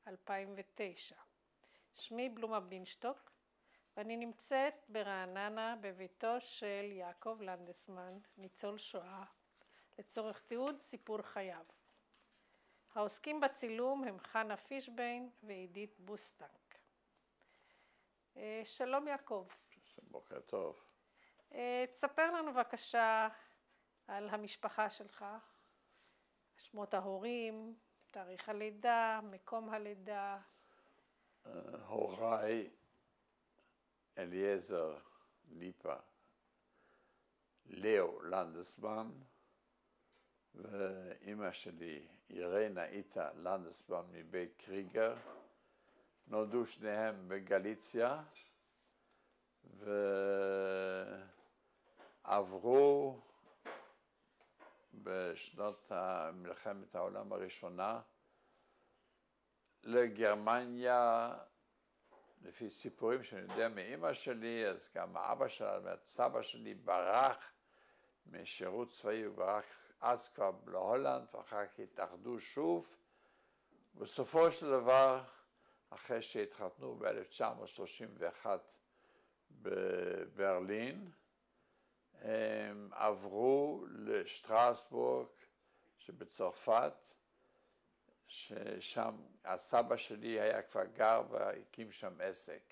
2009. שמי בלומה בינשטוק, ואני נמצאת ברעננה בביתו של יעקב לנדסמן, ניצול שואה, לצורך תיעוד סיפור חייו. העוסקים בצילום הם חנה פישביין ועידית בוסטנק. שלום יעקב. בוקר טוב. תספר לנו בבקשה על המשפחה שלך, שמות ההורים, תאריך הלידה, מקום הלידה. הוריי אליעזר ליפה, ליאו לנדסמן, ואימא שלי אירנה איתה לנדסמן מבית קריגר. נולדו שניהם בגליציה ועברו בשנות מלחמת העולם הראשונה לגרמניה. לפי סיפורים שאני יודע מאמא שלי, אז גם האבא שלה והסבא שלי ברח משירות צבאי, הוא ברח אז כבר להולנד, ואחר כך התאחדו שוב. בסופו של דבר, אחרי שהתחתנו ב-1931 בברלין, הם עברו לשטרסבורג שבצרפת, ששם הסבא שלי היה כבר גר והקים שם עסק.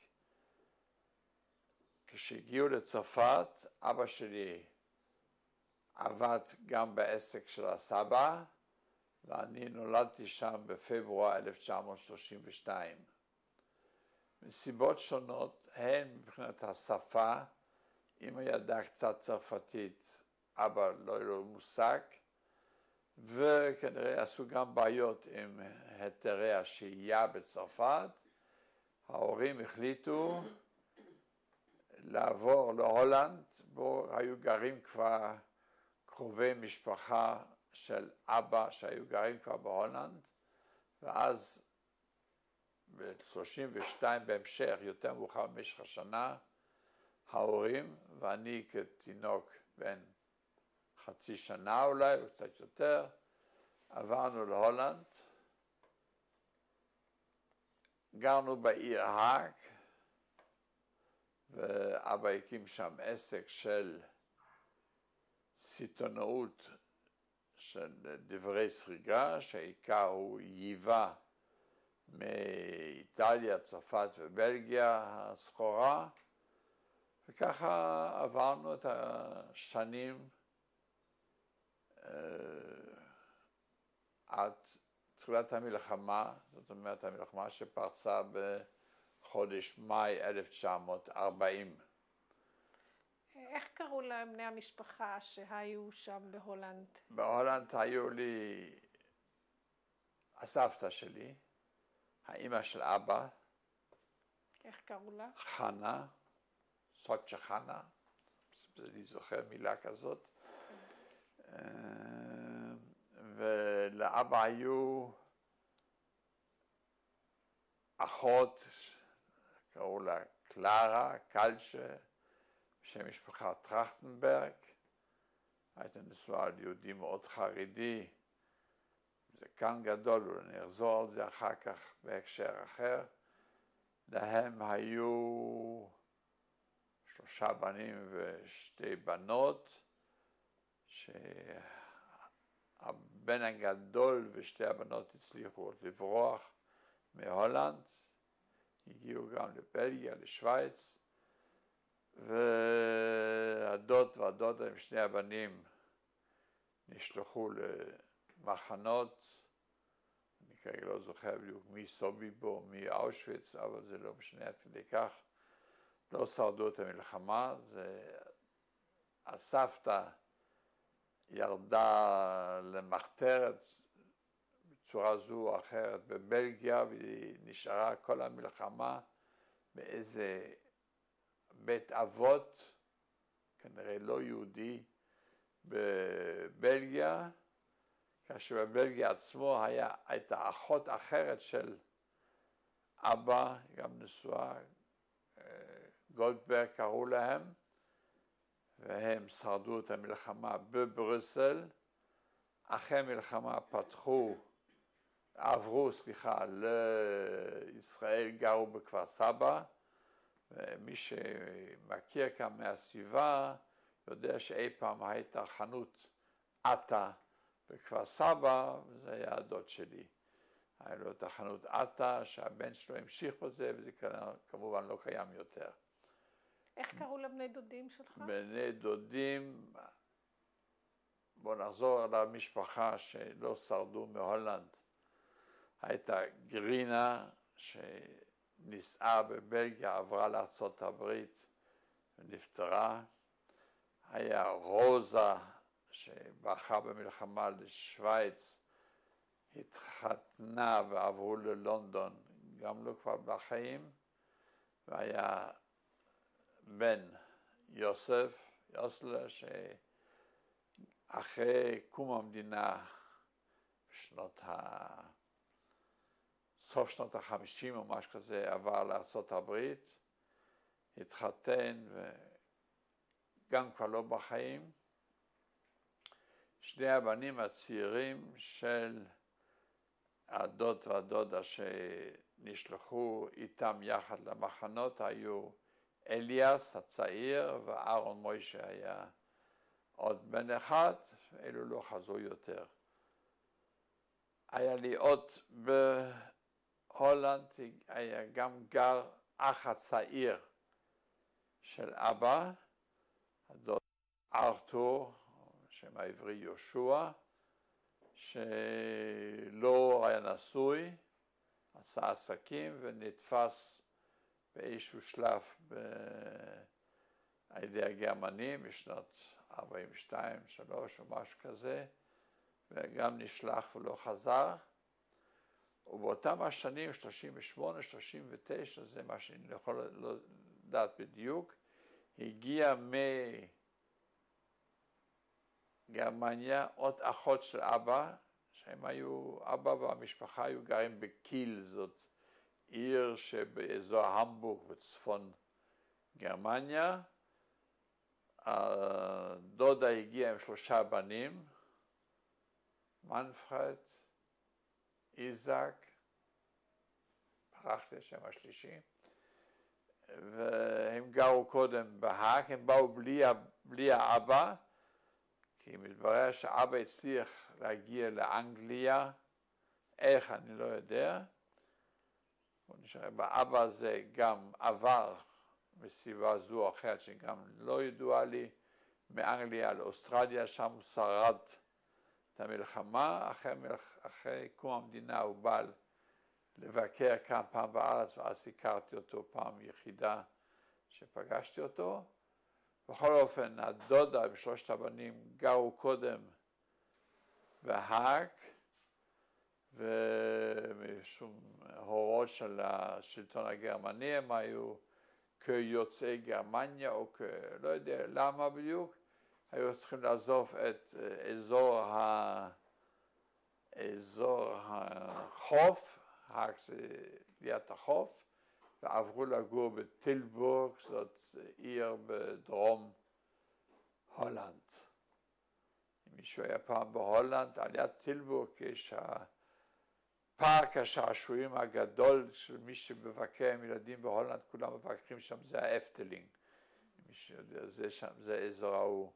כשהגיעו לצרפת, אבא שלי עבד גם בעסק של הסבא, ואני נולדתי שם בפברואר 1932. מסיבות שונות, הן מבחינת השפה, אמא ידעה קצת צרפתית, אבא לא היה לו מושג, וכנראה עשו גם בעיות עם היתרי השהייה בצרפת. ההורים החליטו לעבור להולנד, בו היו גרים כבר קרובי משפחה של אבא שהיו גרים כבר בהולנד, ואז ב-32 בהמשך, יותר מאוחר במשך השנה, ההורים ואני כתינוק בן חצי שנה אולי, או קצת יותר, עברנו להולנד, גרנו בעיר האג, ואבא הקים שם עסק של סיטונאות של דברי סריגה, שהעיקר הוא ייבא מאיטליה, צרפת ובלגיה הסחורה, וככה עברנו את השנים עד תחילת המלחמה, זאת אומרת המלחמה שפרצה בחודש מאי 1940. איך קראו להם בני המשפחה שהיו שם בהולנד? בהולנד היו לי הסבתא שלי, האמא של אבא. איך קראו לה? חנה, סוצ'ה חנה, אני זוכר מילה כזאת. ולאבא היו אחות, קראו לה קלרה, קלצ'ה, בשם משפחה טרכטנברג. הייתה נשואה על יהודי מאוד חרדי, זה כאן גדול, ואני אחזור על זה אחר כך בהקשר אחר. להם היו 3 בנים ו2 בנות, שהבן הגדול ו2 הבנות הצליחו לברוח מהולנד, הגיעו גם לבלגיה, לשוויץ, והדוד והדודה עם 2 הבנים נשלחו למחנות, אני כרגע לא זוכר בדיוק מי סוביבור, מי אושוויץ, אבל זה לא משנה עד כדי כך, לא שרדו את המלחמה. הסבתא ירדה למחתרת בצורה זו או אחרת בבלגיה, והיא נשארה כל המלחמה באיזה בית אבות, כנראה לא יהודי, בבלגיה, כאשר בבלגיה עצמו הייתה אחות אחרת של אבא, גם נשואה, גולדברג קראו להם, והם שרדו את המלחמה בברוסל. אחרי המלחמה פתחו עברו, לישראל, גרו בכפר סבא, ומי שמכיר כאן מהסביבה יודע שאי פעם הייתה חנות עטה בכפר סבא, וזה היה הדוד שלי. היה לו את החנות עטה, שהבן שלו המשיך בזה, וזה כמובן לא קיים יותר. איך קראו לבני דודים שלך? בני דודים, בואו נחזור למשפחה שלא שרדו מהולנד. הייתה גרינה שנישאה בבלגיה, עברה לארצות הברית ונפטרה. היה רוזה שברחה במלחמה לשוויץ, התחתנה ועברו ללונדון, גם לא כבר בחיים. והיה בן יוסף, יוסלה, שאחרי קום המדינה, סוף שנות ה-50 או משהו כזה, עבר לארצות הברית, התחתן וגם כבר לא בחיים. שני הבנים הצעירים של הדוד והדודה שנשלחו איתם יחד למחנות היו אליאס הצעיר ואהרון מוישה היה עוד בן אחד, אלו לא חזרו יותר. היה לי עוד בהולנד, היה גם גר אח הצעיר של אבא, הדוד ארתור, שם העברי יהושע, שלא היה נשוי, עשה עסקים ונתפס באיזשהו שלב על ידי הגרמנים בשנות 42, 3 או משהו כזה, וגם נשלח ולא חזר. ובאותם השנים, 38, 39, זה מה שאני יכול לדעת בדיוק, הגיע מגרמניה עוד אחות של אבא, שהם היו, אבא והמשפחה היו גרים בקיל, זאת עיר שבאזור המבורג בצפון גרמניה. הדודה הגיעה עם 3 בנים, מנפרד, איזק, ברח לי השם השלישי, והם גרו קודם בהאג, הם באו בלי האבא, כי מתברר שאבא הצליח להגיע לאנגליה, איך אני לא יודע. באבא הזה גם עבר מסיבה זו או אחרת שגם לא ידועה לי, מאנגליה לאוסטרליה, שם הוא שרד את המלחמה. אחרי קום המדינה הוא בא לבקר כמה פעם בארץ, ואז הכרתי אותו פעם יחידה שפגשתי אותו. בכל אופן, הדודה ו3 הבנים גרו קודם בהאג, ומשום הורות של השלטון הגרמני הם היו כיוצאי גרמניה, או לא יודע למה בדיוק, היו צריכים לעזוב את אזור החוף, האג זה ליד החוף, ועברו לגור בטילבורג, זאת עיר בדרום הולנד. אם מישהו היה פעם בהולנד, על יד טילבורג יש פארק השעשועים הגדול של מי שמבקר עם ילדים בהולנד, כולם מבקרים שם, זה האפטלינג. מי שיודע, זה שם, זה אזור ההוא.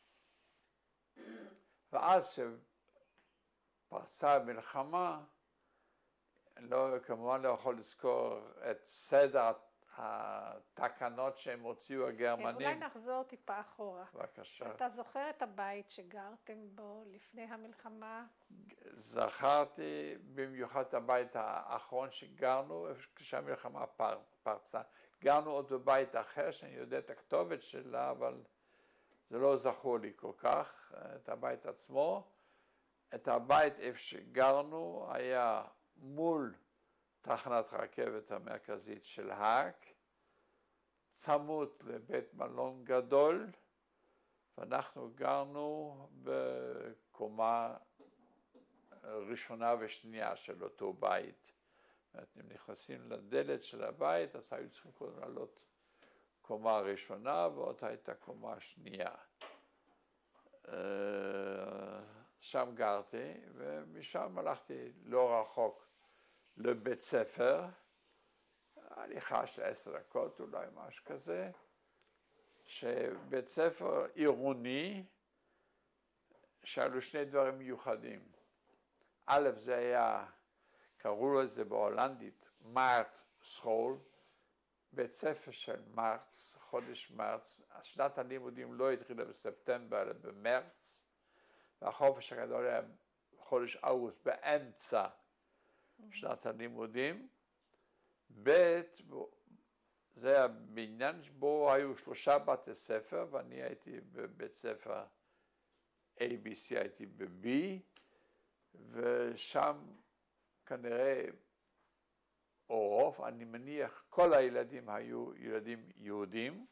ואז שפרצה המלחמה, כמובן לא יכול לזכור את סדר התקנות שהם הוציאו הגרמנים. אולי נחזור טיפה אחורה. בבקשה. אתה זוכר את הבית שגרתם בו לפני המלחמה? זכרתי במיוחד את הבית האחרון שגרנו, כשהמלחמה פרצה. גרנו עוד בבית אחר, שאני יודע את הכתובת שלה, אבל זה לא זכור לי כל כך, את הבית עצמו. את הבית איפה שגרנו היה מול תחנת רכבת המרכזית של האג, צמוד לבית מלון גדול, ואנחנו גרנו בקומה ראשונה ושנייה של אותו בית. אם נכנסים לדלת של הבית, אז היו צריכים קודם לעלות קומה ראשונה, ועוד הייתה קומה שנייה. שם גרתי, ומשם הלכתי לא רחוק לבית ספר, הליכה של 10 דקות, אולי משהו כזה, שבית ספר עירוני, שהיו שני דברים מיוחדים. א', זה היה, קראו לזה בהולנדית, מארט סכול, בית ספר של מרץ, חודש מרץ, שנת הלימודים לא התחילה בספטמבר, אלא במרץ, והחופש הגדול היה חודש אוגוסט, באמצע שנת הלימודים. ב', זה היה בעניין שבו היו 3 בתי ספר, ואני הייתי בבית ספר ABC, הייתי ב-B, ושם כנראה, או רוב, אני מניח, כל הילדים היו ילדים יהודים.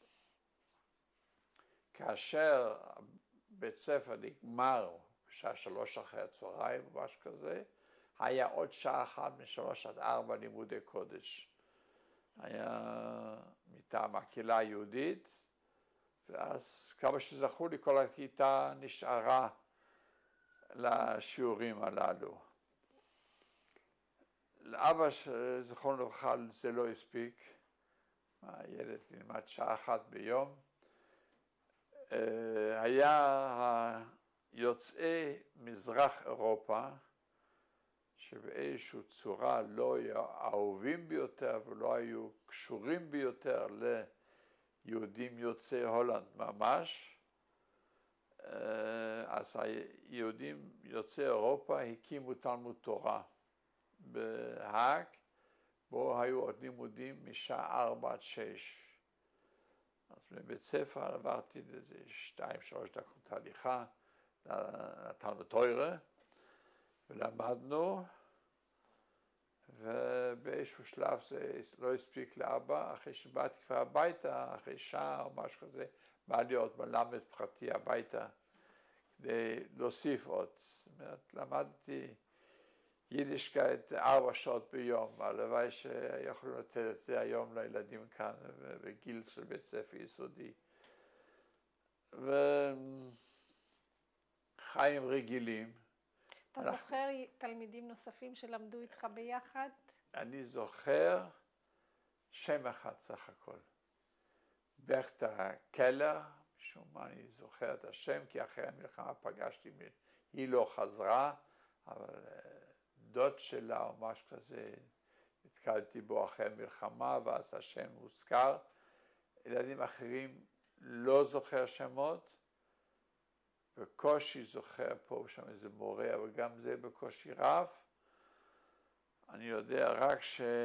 כאשר בית ספר נגמר בשעה 3 אחרי הצהריים או משהו כזה, היה עוד שעה אחת מ3 עד 4 לימודי קודש. היה מטעם הקהילה היהודית, ואז כמה שזכו לי, כל הכיתה נשארה לשיעורים הללו. לאבא זכרונו לברכה זה לא הספיק, הילד לימד שעה אחת ביום. היה יוצאי מזרח אירופה, שבאיזושהי צורה לא היו אהובים ביותר ולא היו קשורים ביותר ליהודים יוצאי הולנד ממש. אז היהודים יוצאי אירופה הקימו תלמוד תורה בהאג, בו היו עוד לימודים משעה 4 עד 6. אז בבית ספר עברתי איזה 2-3 דקות הליכה לתלמוד תורה, ולמדנו, ובאיזשהו שלב זה לא הספיק לאבא, אחרי שבאתי כבר הביתה, אחרי שעה או משהו כזה, בא לי עוד מלמד פרטי הביתה, כדי להוסיף עוד. זאת אומרת, למדתי יידישקייט 4 שעות ביום, הלוואי שיכולנו לתת את זה היום לילדים כאן, בגיל של בית ספר יסודי. וחיים רגילים. אתה זוכר תלמידים נוספים שלמדו איתך ביחד? אני זוכר שם אחד סך הכל. בכתה קלר, משום מה אני זוכר את השם, כי אחרי המלחמה פגשתי, היא לא חזרה, אבל דוד שלה או משהו כזה, התקלתי בו אחרי המלחמה, ואז השם הוזכר. ילדים אחרים לא זוכר שמות, בקושי זוכר פה ושם איזה מורה, אבל גם זה בקושי רב. אני יודע רק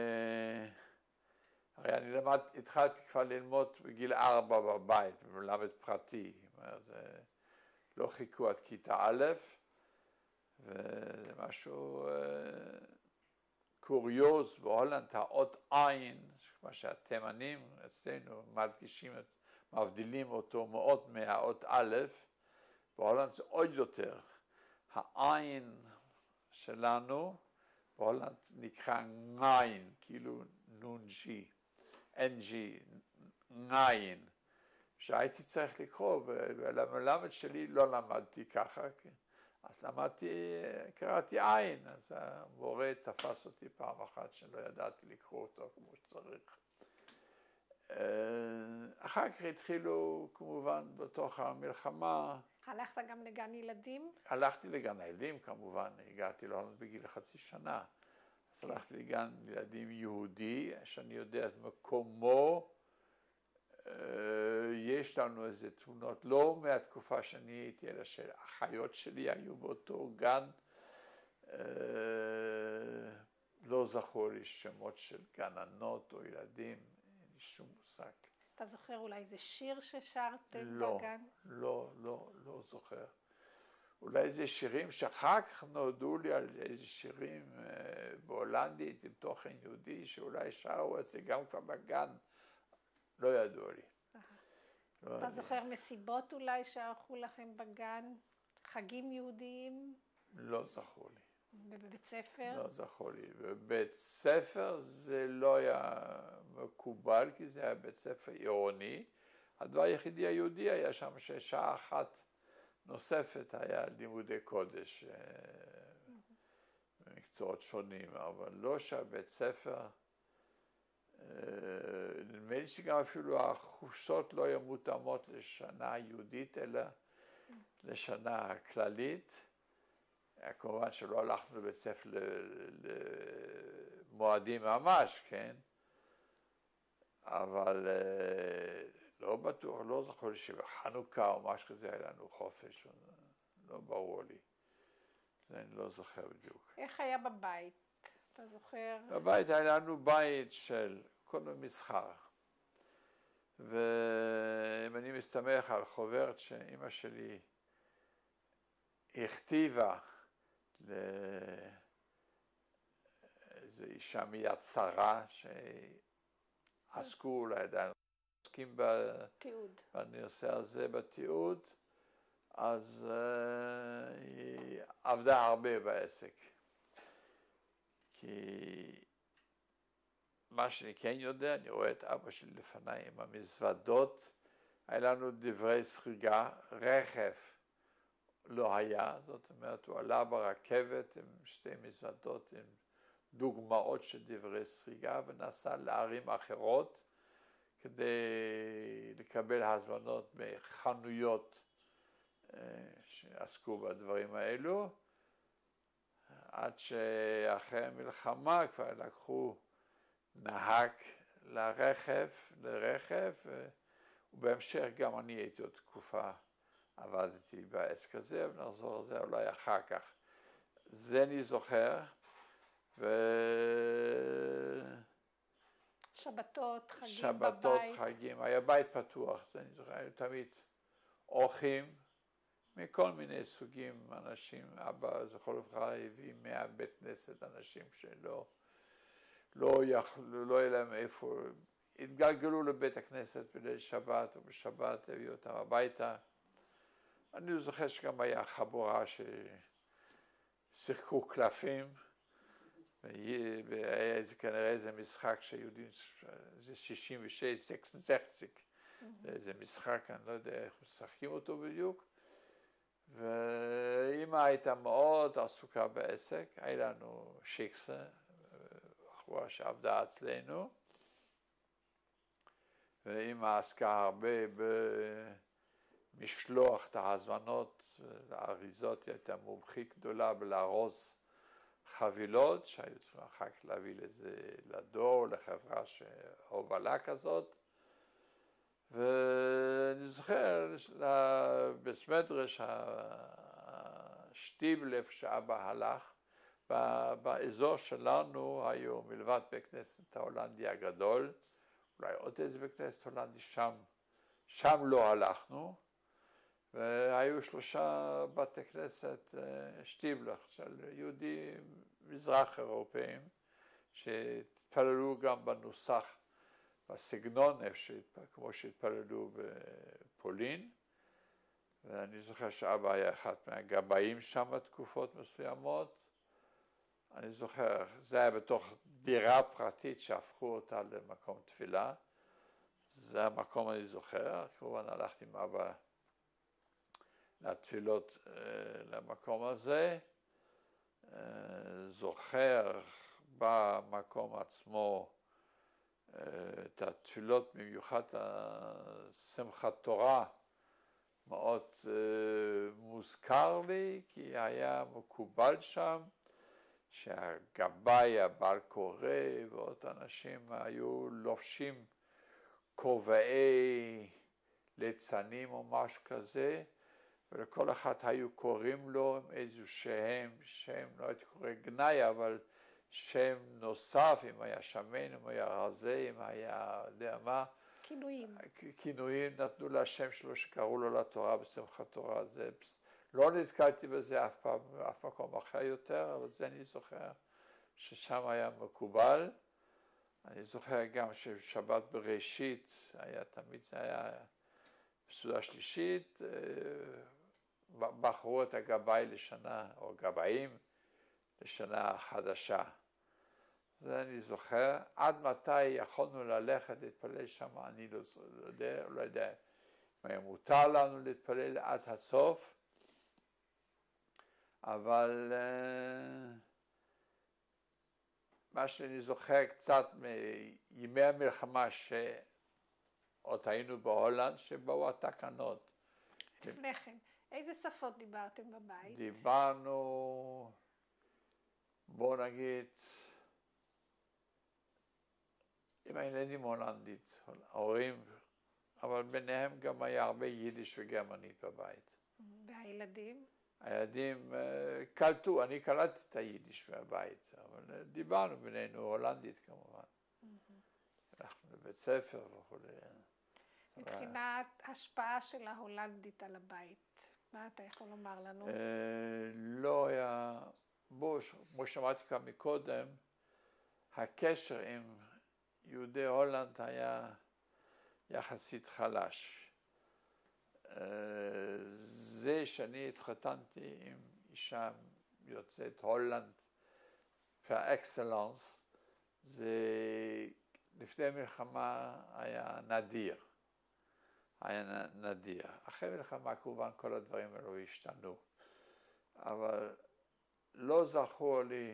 הרי אני התחלתי כבר ללמוד בגיל 4 בבית, מלמד פרטי. לא חיכו עד כיתה א', וזה משהו קוריוז, בהולנד האות עין, מה שהתימנים אצלנו מדגישים, מבדילים אותו מאוד מהאות א', בהולנד זה עוד יותר. העין שלנו, בהולנד נקרא ניין, כאילו נון-ג'י, אן-ג'י, ניין. שהייתי צריך לקרוא, ולמלמד שלי לא למדתי ככה, אז קראתי עין, אז המורה תפס אותי פעם אחת שלא ידעתי לקרוא אותו כמו שצריך. אחר כך התחילו כמובן בתוך המלחמה. הלכת גם לגן ילדים? הלכתי לגן הילדים כמובן, הגעתי להולנד בגיל 0.5 שנה. אז הלכתי לגן ילדים יהודי, שאני יודע את מקומו. יש לנו איזה תמונות, לא מהתקופה שאני הייתי, אלא שהאחיות שלי היו באותו גן. לא זכור לי שמות של גננות או ילדים, אין לי שום מושג. אתה זוכר אולי איזה שיר ששרתם בגן? לא זוכר. אולי איזה שירים שאחר כך נודעו לי על איזה שירים בהולנדית עם תוכן יהודי, שאולי שרו את זה גם כבר בגן, לא ידעו לי. אתה זוכר מסיבות אולי שערכו לכם בגן? חגים יהודיים? לא זכור לי. בבית ספר? לא זכור לי. בבית ספר זה לא היה מקובל, כי זה היה בית ספר עירוני. הדבר היחידי היהודי היה שם ששעה אחת נוספת היה לימודי קודש במקצועות שונים, אבל לא שהבית ספר, נדמה לי שגם אפילו החופשות לא היו מותאמות לשנה יהודית, אלא לשנה כללית. כמובן שלא הלכנו לבית ספר למועדים ממש, כן? אבל לא בטוח, לא זוכר לי שבחנוכה או משהו כזה היה לנו חופש, לא ברור לי. זה אני לא זוכר בדיוק. איך היה בבית? אתה זוכר? בבית היה לנו בית של קודם מסחר. ואם אני מסתמך על חוברת שאמא שלי הכתיבה לאיזו אישה מיד שרה שעסקו, אולי עדיין עוסקים בנושא הזה, בתיעוד, אז היא עבדה הרבה בעסק. כי מה שאני כן יודע, אני רואה את אבא שלי לפניי עם המזוודות, היה לנו דברי סריגה, רכב לא היה, זאת אומרת, הוא עלה ברכבת עם שתי מזוודות, עם דוגמאות של דברי סריגה, ונסע לערים אחרות כדי לקבל הזמנות מחנויות שעסקו בדברים האלו, עד שאחרי המלחמה כבר לקחו נהג לרכב, ובהמשך גם אני הייתי עוד תקופה, עבדתי בעסק הזה, ונחזור על זה אולי אחר כך. זה אני זוכר, שבתות, חגים שבתות, בבית. חגים, היה בית פתוח, זה אני זוכר, היו תמיד אורחים מכל מיני סוגים, אנשים, אבא זכור לברכה הביא מהבית כנסת אנשים שלא היה להם איפה, התגלגלו לבית הכנסת בליל שבת או בשבת, הביאו אותם הביתה. אני זוכר שגם היה חבורה ששיחקו קלפים, והיה כנראה איזה משחק שיהודים, זה 66, סקסיק, איזה משחק, אני לא יודע איך משחקים אותו בדיוק, ואמא הייתה מאוד עסוקה בעסק, היה לנו שיקסה, בחורה שעבדה אצלנו, ואמא עסקה הרבה במשלוח את ההזמנות לאריזות, היא הייתה מומחית גדולה בלארוז חבילות, שהיו צריכים אחר כך להביא לזה לדור, לחברה שהובלה כזאת, ואני זוכר בסמדרש השטיבל איפה שאבא הלך, באזור שלנו היו מלבד בית כנסת ההולנדי הגדול, אולי עוד איזה בית כנסת הולנדי, שם לא הלכנו, והיו 3 בתי כנסת שטיבלך של יהודים מזרח אירופאים, שהתפללו גם בנוסח, בסגנון, כמו שהתפללו בפולין, ואני זוכר שאבא היה אחד מהגבאים שם בתקופות מסוימות. אני זוכר, זה היה בתוך דירה פרטית שהפכו אותה למקום תפילה. זה המקום אני זוכר, כמובן הלכתי עם אבא לתפילות למקום הזה. זוכר במקום עצמו את התפילות, במיוחד שמחת תורה, מאוד מוזכר לי, כי היה מקובל שם שהגבאי, הבעל קורא ועוד אנשים היו לובשים כובעי ליצנים או משהו כזה, ולכל אחד היו קוראים לו עם איזשהו שם, לא הייתי קורא גנאי, אבל שם נוסף, אם היה שמן, אם היה רזה, אם היה, יודע מה. כינויים. כינויים נתנו לשם שלו שקראו לו לתורה בשמחת תורה. זה, לא נתקלתי בזה אף פעם, אף מקום אחר יותר, אבל זה אני זוכר ששם היה מקובל. אני זוכר גם ששבת בראשית היה תמיד, זה היה בסעודה שלישית, בחרו את הגבאי לשנה, או גבאים לשנה חדשה. זה אני זוכר. עד מתי יכולנו ללכת להתפלל שם, אני לא יודע אם היה מותר לנו להתפלל עד הסוף. אבל מה שאני זוכר קצת מימי המלחמה שעוד היינו בהולנד, שבאו התקנות. לפני כן, איזה שפות דיברתם בבית? דיברנו, בוא נגיד, עם הילדים הולנדית, ההורים, אבל ביניהם גם היה הרבה יידיש וגרמנית בבית. והילדים? הילדים קלטו, אני קלטתי את היידיש מהבית, אבל דיברנו בינינו הולנדית כמובן. הלכנו לבית ספר וכו'. מבחינת השפעה של ההולנדית על הבית, מה אתה יכול לומר לנו? לא היה, כמו שאמרתי כבר מקודם, הקשר עם יהודי הולנד היה יחסית חלש. זה שאני התחתנתי עם אישה יוצאת הולנד פר אקסלנס, זה לפני המלחמה היה נדיר. היה נדיר. אחרי מלחמה כמובן כל הדברים האלו השתנו. אבל לא זכור לי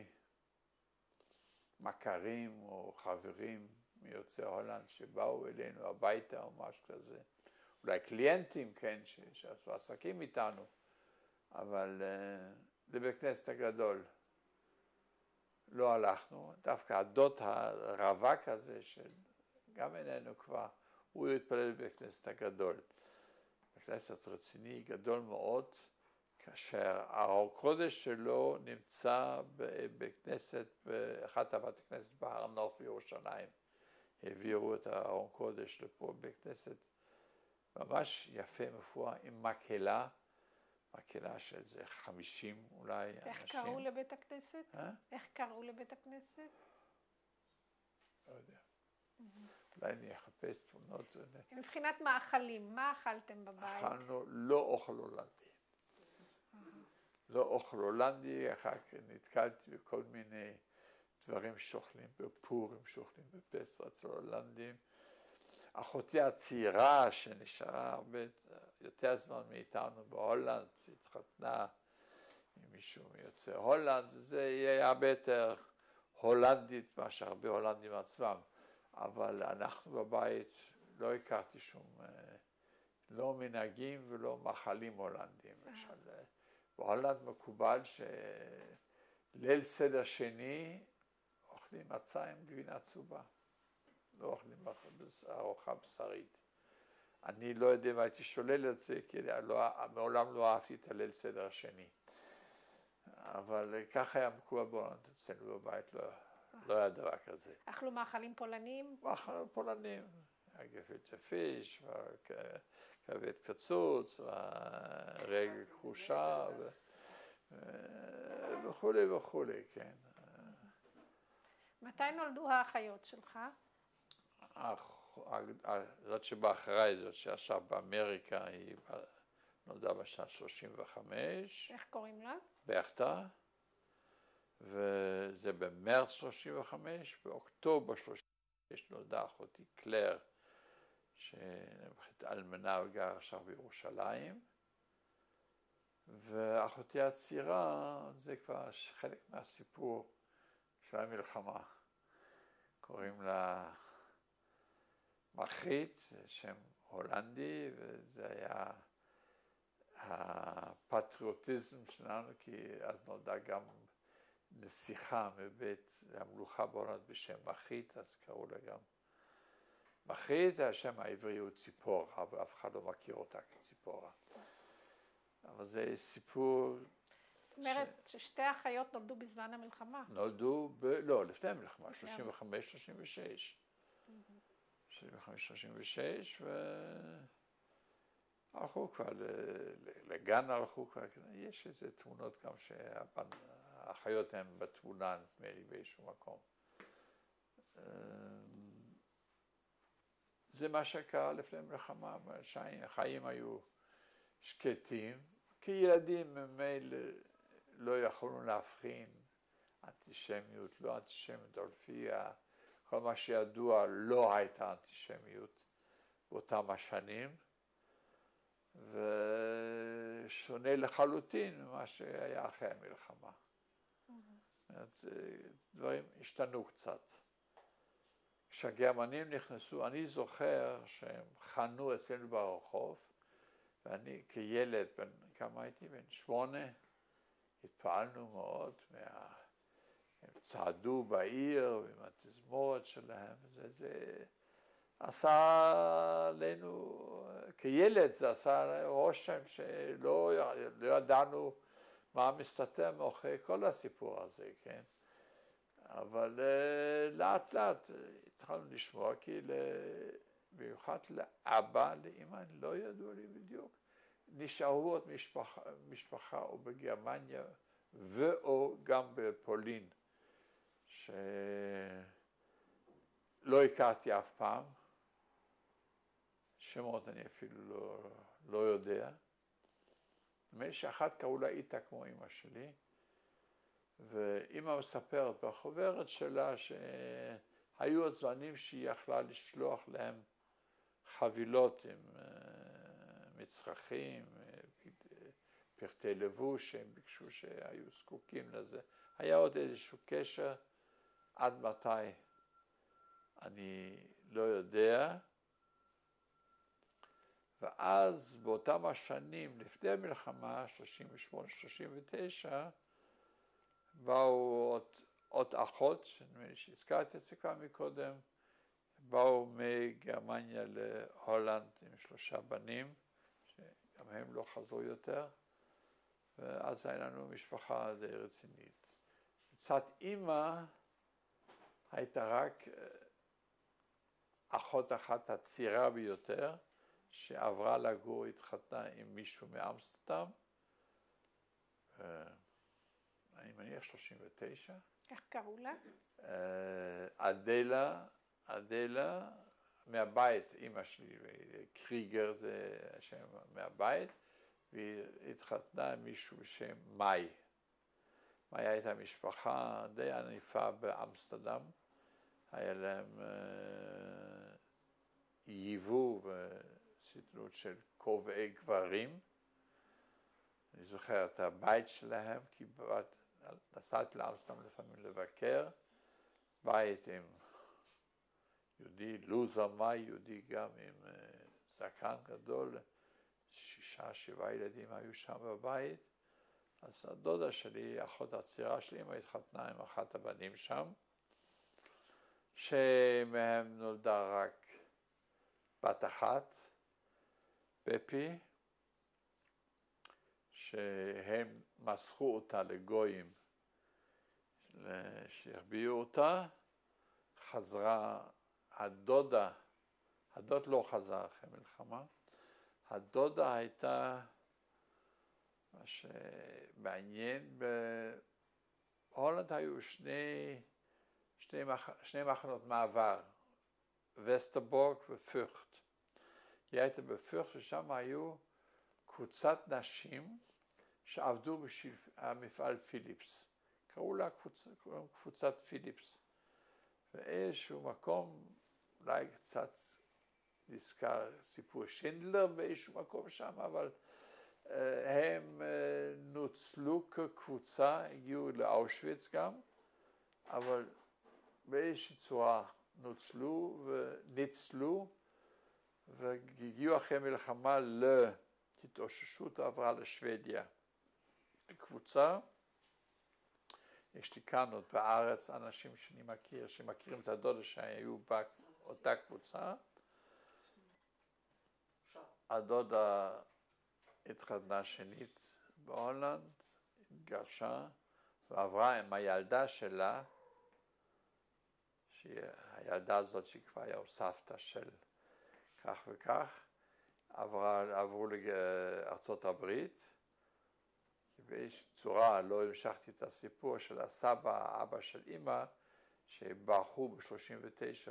מכרים או חברים מיוצאי הולנד שבאו אלינו הביתה או משהו כזה. אולי קליינטים, כן, שעשו עסקים איתנו, אבל לבית כנסת הגדול לא הלכנו. דווקא הדוד הרווק הזה, שגם איננו כבר, הוא התפלל בבית כנסת הגדול. בית כנסת רציני, גדול מאוד, כאשר האור קודש שלו נמצא בבית כנסת, באחת הבתי כנסת בהר נוף בירושלים. העבירו את האור קודש לפה בבית כנסת. ממש יפה, מפואר, עם מקהלה של זה 50 אולי אנשים. איך קראו לבית הכנסת? איך קראו לבית הכנסת? לא יודע. אולי אני אחפש תמונות. מבחינת מאכלים, מה אכלתם בבית? אכלנו לא אוכל הולנדי. לא אוכל הולנדי, אחר כך נתקלתי בכל מיני דברים שאוכלים בפורים, שאוכלים בפסח אצל הולנדים. אחותי הצעירה שנשארה הרבה יותר זמן מאיתנו בהולנד, התחתנה עם מישהו מיוצאי הולנד, זה היה הרבה יותר הולנדית מאשר הרבה הולנדים עצמם, אבל אנחנו בבית לא הכרתי שום, לא מנהגים ולא מאכלים הולנדים. בהולנד מקובל שליל סדר שני אוכלים מצה עם גבינה צהובה. לא אוכלים ארוחה בשרית. אני לא יודע אם הייתי שולל את זה, כי מעולם לא אהבתי את הליל סדר השני. אבל ככה היה מקובל בהולנד, אצלנו בבית לא היה דבר כזה. אכלו מאכלים פולניים? מאכלים פולניים, גפילטע פיש, כבד קצוץ, רגל כחושה, וכולי וכולי, כן. מתי נולדו האחיות שלך? זאת שבאחריי, זאת שעכשיו באמריקה, היא נולדה בשנה 35. איך קוראים לה? בכתה, וזה במרץ 35, באוקטובר 36 נולדה אחותי קלר, שאלמנה וגרה עכשיו בירושלים, ואחותי הצעירה, זה כבר חלק מהסיפור של המלחמה. קוראים לה מחית, זה שם הולנדי, וזה היה הפטריוטיזם שלנו, כי אז נולדה גם נסיכה מבית המלוכה בהולנד בשם מחית, אז קראו לה גם מחית. השם העברי הוא ציפורה, אבל אף אחד לא מכיר אותה כציפורה. אבל זה סיפור... זאת אומרת ששתי האחיות נולדו בזמן המלחמה? נולדו, לא, לפני המלחמה, 35-36. 35-36, והלכו כבר לגן, הלכו כבר, יש איזה תמונות גם שהאחיות הן בתמונה, נדמה לי, באיזשהו מקום. זה מה שקרה לפני המלחמה, החיים היו שקטים, כי ילדים ממילא לא יכולנו להבחין אנטישמיות, לא אנטישמיות, לפי כל מה שידוע לא הייתה אנטישמיות באותם השנים. ושונה לחלוטין ממה שהיה אחרי המלחמה. דברים השתנו קצת. כשהגרמנים נכנסו, אני זוכר שהם חנו אצלנו ברחוב, ואני כילד, כמה הייתי? בן 8, התפעלנו מאוד, הם צעדו בעיר עם התזמורת שלהם, זה עשה עלינו, כילד זה עשה רושם שלא ידענו מה מסתתר מאחורי כל הסיפור הזה, כן? אבל לאט לאט התחלנו לשמוע, כי במיוחד לאבא, לאמא, לא ידעו לי בדיוק, נשארו עוד משפחה או בגרמניה ואו גם בפולין, שלא הכרתי אף פעם, שמות אני אפילו לא יודע. נדמה לי שאחת קראו לה איתה כמו אמא שלי, ואמא מספרת בחוברת שלה שהיו עוד זמנים שהיא יכלה לשלוח להם חבילות עם מצרכים, פרטי לבוש, שהם ביקשו שהיו זקוקים לזה. היה עוד איזשהו קשר, עד מתי אני לא יודע. ואז באותם השנים, לפני המלחמה, 38-39, באו עוד אחות, שנדמה לי שהזכרתי את זה כבר מקודם, באו מגרמניה להולנד עם 3 בנים, שגם הם לא חזרו יותר, ואז היה לנו משפחה די רצינית. מצד אמא הייתה רק אחות אחת הצעירה ביותר, שעברה לגור, התחתנה עם מישהו מאמסטרדם, אני מניח 39. איך קראו לה? אדלה, מהבית, אמא שלי, קריגר זה השם מהבית, והיא התחתנה עם מישהו בשם מאי. מאי הייתה משפחה די ענפה באמסטרדם, היה להם ייבוא וסדלות של כובעי גברים. אני זוכר את הבית שלהם, כי נסעתי לאמסטרדם לפעמים לבקר, בית עם יהודי, לוזה מאי, יהודי גם עם זקן גדול, 6-7 ילדים היו שם בבית. אז הדודה שלי, אחות הצעירה שלי, היא התחתנה עם אחת הבנים שם, שמהם נולדה רק בת אחת, פפי, שהם מסכו אותה לגויים שהחביאו אותה. חזרה הדודה, הדוד לא חזר אחרי מלחמה, הדודה הייתה, מה שמעניין, בהולנד היו שני מחנות מעבר, וסטרבורג ופוכט. היא הייתה בפוכט, ושם היו קבוצת נשים שעבדו בשביל המפעל פיליפס. קראו לה קבוצת פיליפס. באיזשהו מקום, אולי קצת נזכר סיפור שינדלר באיזשהו מקום שם, אבל הם נוצלו כקבוצה, הגיעו לאושוויץ גם, אבל באיזושהי צורה ניצלו, והגיעו אחרי מלחמה להתאוששות, עברה לשוודיה. בקבוצה, יש לי כאן עוד בארץ אנשים שאני מכיר, שמכירים את הדודה שהיו באותה קבוצה. הדודה התחתנה שנית בהולנד, התגרשה, ועברה עם הילדה שלה, שהילדה הזאת שכבר היה סבתא של כך וכך, עברו לארצות הברית. באיזושהי צורה לא המשכתי את הסיפור של הסבא, אבא של אמא, שברחו ב-39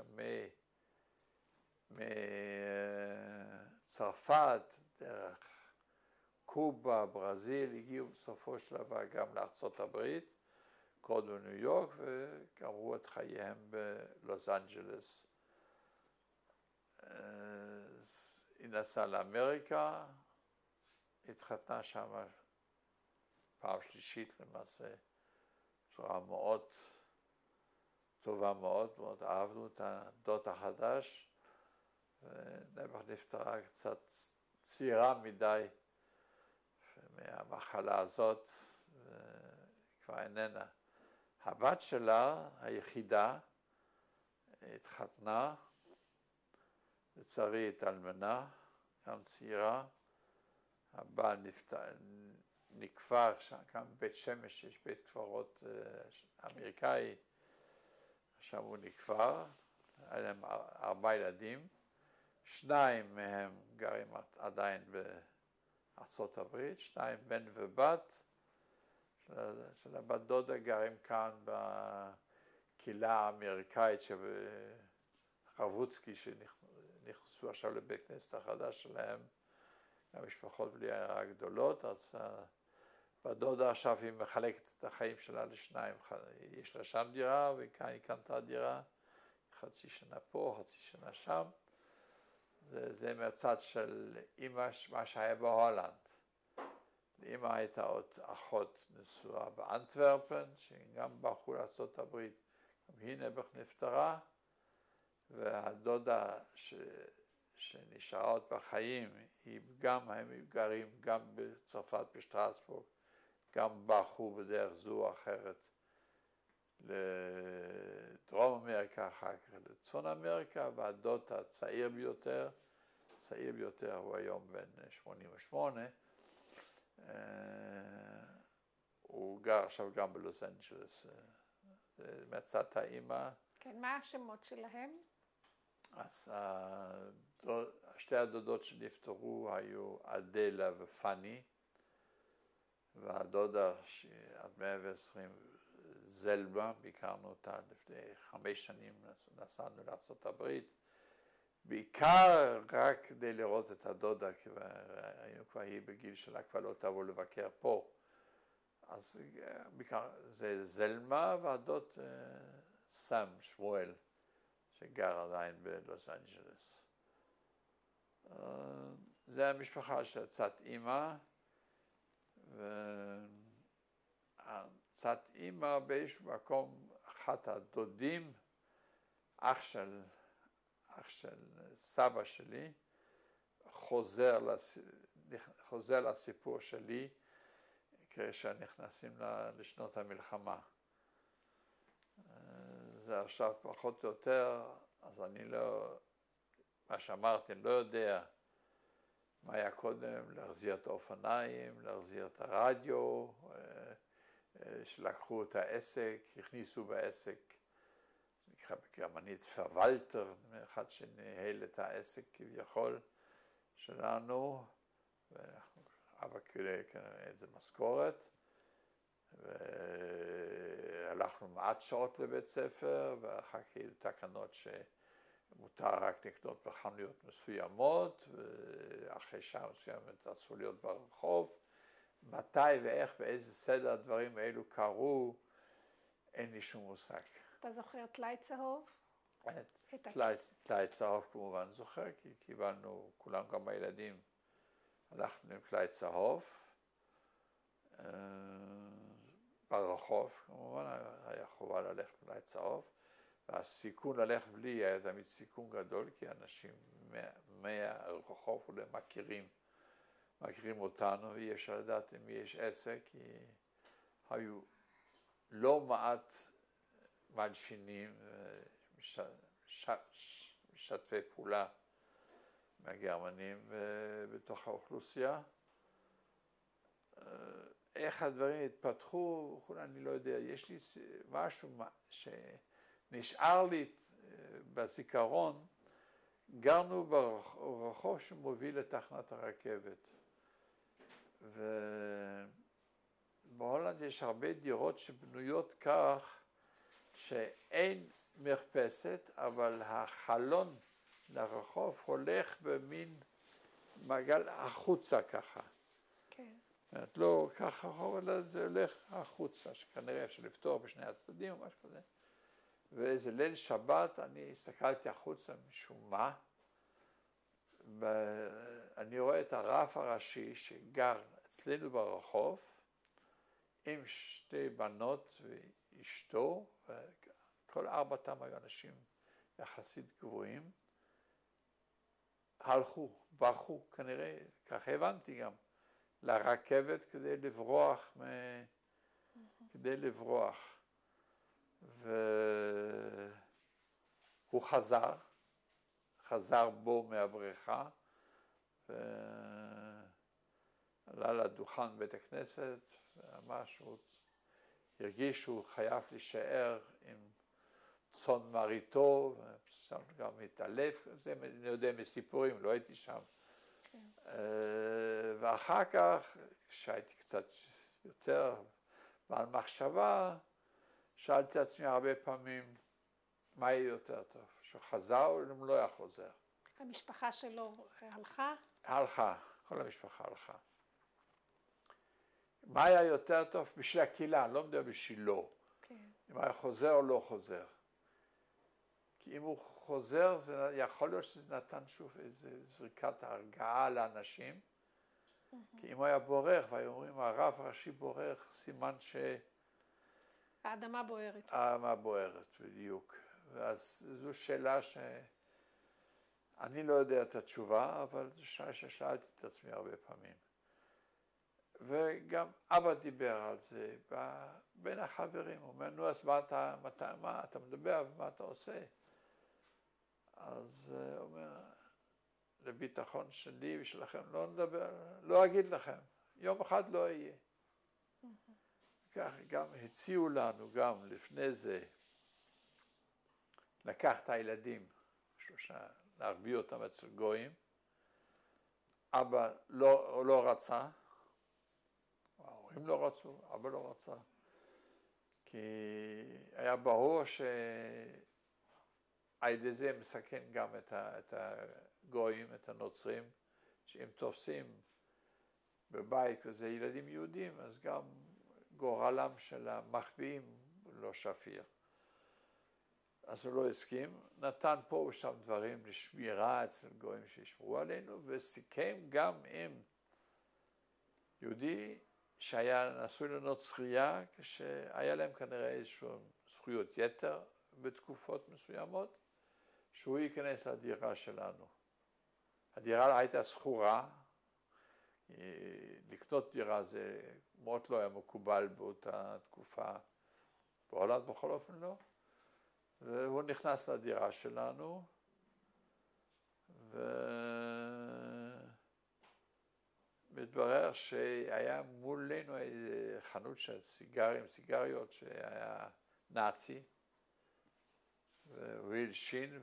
מצרפת, דרך קובה, ברזיל, הגיעו בסופו של דבר גם לארצות הברית, קודם בניו יורק, וגמרו את חייהם בלוס אנג'לס. היא נסעה לאמריקה, התחתנה שם פעם שלישית למעשה, בצורה מאוד טובה מאוד, מאוד אהבנו את הדוד החדש, ונעמך נפטרה קצת צעירה מדי מהמחלה הזאת, וכבר איננה. הבת שלה, היחידה, התחתנה, לצערי התאלמנה, גם צעירה, הבעל נקבר כאן בבית שמש, יש בית קברות אמריקאי, שם הוא נקבר, היה להם 4 ילדים, 2 מהם גרים עדיין בארצות הברית, 2 בן ובת, של הבת דודה גרים כאן בקהילה האמריקאית שבחברוצקי, שנכנסו עכשיו לבית כנסת החדש שלהם, המשפחות בלי עיירה גדולות, אז בת דודה עכשיו היא מחלקת את החיים שלה לשניים, יש לה שם דירה וכאן היא קנתה דירה, חצי שנה פה, חצי שנה שם, זה מהצד של אמא, מה שהיה בהולנד. לאמא הייתה עוד אחות נשואה באנטוורפן, שגם ברחו לארצות הברית, גם היא נפטרה, והדודה שנשארה עוד בחיים, הם גרים גם בצרפת, בשטרסבורג, גם ברחו בדרך זו או אחרת לדרום אמריקה, אחר כך לצפון אמריקה, והדוד הצעיר ביותר הוא היום בן 88, הוא גר עכשיו גם בלוס אנג'לס, מצד האמא. כן, מה השמות שלהם? אז שתי הדודות שנפטרו היו אדלה ופני, והדודה עד 120 זלבה, ביקרנו אותה לפני 5 שנים, נסענו לארצות הברית, בעיקר רק כדי לראות את הדודה, כי כבר היא בגיל שלה כבר לא תבוא לבקר פה. אז בעיקר זה זלמה והדוד סם שמואל, שגר עדיין בלוס אנג'לס. זה המשפחה של צד אימא, וצד אימא באיזשהו מקום, אחת הדודים, אח של סבא שלי, חוזר לסיפור שלי, כשנכנסים לשנות המלחמה. זה עכשיו פחות או יותר, אז אני לא, מה שאמרתי, אני לא יודע מה היה קודם, להחזיר את האופניים, להחזיר את הרדיו, שלקחו את העסק, הכניסו בעסק, נקרא בגרמנית פרוולטר, אחד שניהל את העסק כביכול שלנו, אבא קיבל איזה משכורת, והלכנו מעט שעות לבית ספר, ואחר כך היו תקנות שמותר רק לקנות בחנויות מסוימות, ואחרי שעה מסוימת אסור להיות ברחוב. מתי ואיך, באיזה סדר הדברים האלו קרו, אין לי שום מושג. אתה זוכר טלאי צהוב? טלאי צהוב כמובן זוכר, כי קיבלנו, כולם גם הילדים, הלכנו עם טלאי צהוב, ברחוב כמובן, היה חובה ללכת טלאי צהוב, והסיכון ללכת בלי היה תמיד סיכון גדול, כי אנשים מהרחוב אולי מכירים אותנו, ואי אפשר לדעת אם יש עסק, כי היו לא מעט מלשינים, משתפי פעולה מהגרמנים בתוך האוכלוסייה. איך הדברים התפתחו, אני לא יודע, יש לי משהו שנשאר לי בזיכרון, גרנו ברחוב שמוביל לתחנת הרכבת, ובהולנד יש הרבה דירות שבנויות כך שאין מרפסת, אבל החלון לרחוב הולך במין מעגל החוצה ככה. כן. לא ככה רחוב, אלא זה הולך החוצה, שכנראה אפשר לפתור בשני הצדדים או משהו כזה. ואיזה ליל שבת אני הסתכלתי החוצה משום מה, אני רואה את הרב הראשי שגר אצלנו ברחוב, עם שתי בנות ואשתו, וכל ארבעתם היו אנשים יחסית גבוהים, הלכו, ברחו, כנראה, כך הבנתי גם, לרכבת כדי לברוח, והוא חזר בו מהבריכה, ועלה לדוכן בית הכנסת, וממש הוא הרגיש שהוא חייב להישאר עם צאן מרעיתו, ושם גם התעלף, זה אני יודע מסיפורים, לא הייתי שם. כן. ואחר כך, כשהייתי קצת יותר בעל מחשבה, שאלתי עצמי הרבה פעמים, מה יהיה יותר טוב? שהוא חזר או אם לא היה חוזר? המשפחה שלו הלכה? הלכה, כל המשפחה הלכה. מה היה יותר טוב? בשביל הקהילה, אני לא מדבר בשבילו. כן. אם היה חוזר או לא חוזר. כי אם הוא חוזר, זה יכול להיות שזה נתן שוב איזו זריקת הרגעה לאנשים. כי אם הוא היה בורח, והיו אומרים, הרב הראשי בורח, סימן ש... האדמה בוערת. האדמה בוערת, בדיוק. ואז זו שאלה שאני לא יודע את התשובה, אבל זו שאלה ששאלתי את עצמי הרבה פעמים. וגם אבא דיבר על זה בין החברים, הוא אומר, נו, אז מה אתה מדבר ומה אתה עושה? אז הוא אומר, לביטחון שלי ושלכם לא נדבר, לא אגיד לכם, יום אחד לא יהיה. כך גם הציעו לנו גם לפני זה, לקח את הילדים, להרביע אותם אצל גויים, אבא לא רצה, ההורים לא רצו, אבא לא רצה, כי היה ברור שהידי זה מסכן גם את הגויים, את הנוצרים, שאם תופסים בבית כזה ילדים יהודים, אז גם גורלם של המחביאים לא שפיר. אז הוא לא הסכים, נתן פה ושם דברים לשמירה אצל גויים שישמרו עלינו, וסיכם גם עם יהודי שהיה נשוי לנוצרייה, כשהיה להם כנראה איזשהו זכויות יתר בתקופות מסוימות, שהוא ייכנס לדירה שלנו. הדירה הייתה שכורה, לקנות דירה זה מאוד לא היה מקובל באותה תקופה, בהולנד בכל אופן לא, והוא נכנס לדירה שלנו, ומתברר שהיה מולנו איזה חנות של סיגריות שהיה נאצי, והוא הלשין,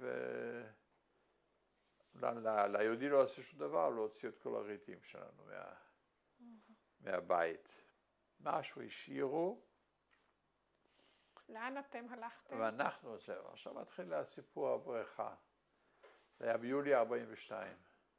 ליהודי לא עשה שום דבר, לא הוציא את כל הרהיטים שלנו מהבית. משהו השאירו. לאן אתם הלכתם? ואנחנו, עכשיו מתחיל הסיפור הבריכה. זה היה ביולי 42.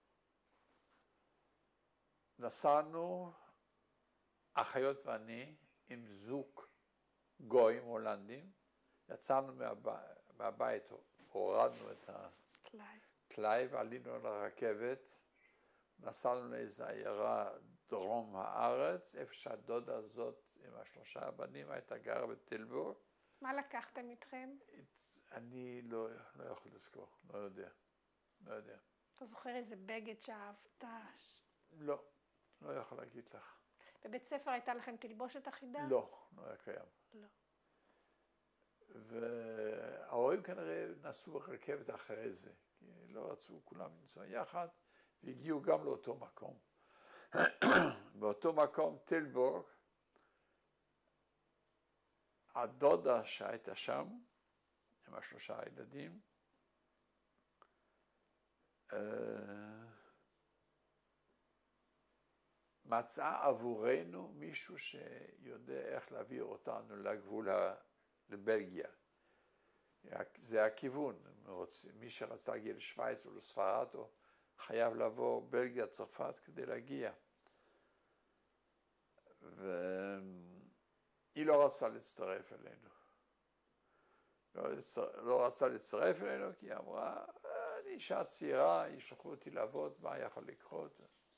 נסענו, אחיות ואני, עם זוג גויים הולנדים, יצאנו מהבית, הורדנו את הטלאי ועלינו לרכבת, נסענו לאיזו עיירה דרום הארץ, איפה שהדודה הזאת עם השלושה הבנים הייתה גרה בטילבורג. מה לקחתם איתכם? אני לא יכול לזכור, לא יודע. אתה זוכר איזה בגד שאהבת? לא יכול להגיד לך. בבית ספר הייתה לכם תלבושת אחידה? לא היה קיים. לא. וההורים כנראה נסעו ברכבת אחרי זה, כי לא רצו כולם לנסוע יחד, והגיעו גם לאותו מקום. באותו מקום, טילבורג, הדודה שהייתה שם, עם השלושה הילדים, מצאה עבורנו מישהו שיודע איך להעביר אותנו לגבול לבלגיה. זה הכיוון, מי שרצה להגיע לשוויץ או לספרד, חייב לעבור בלגיה, צרפת כדי להגיע. והיא לא רצתה להצטרף אלינו. לא רצתה להצטרף אלינו כי היא אמרה, אני אישה צעירה, ישלחו אותי לעבוד, מה יכול לקרות?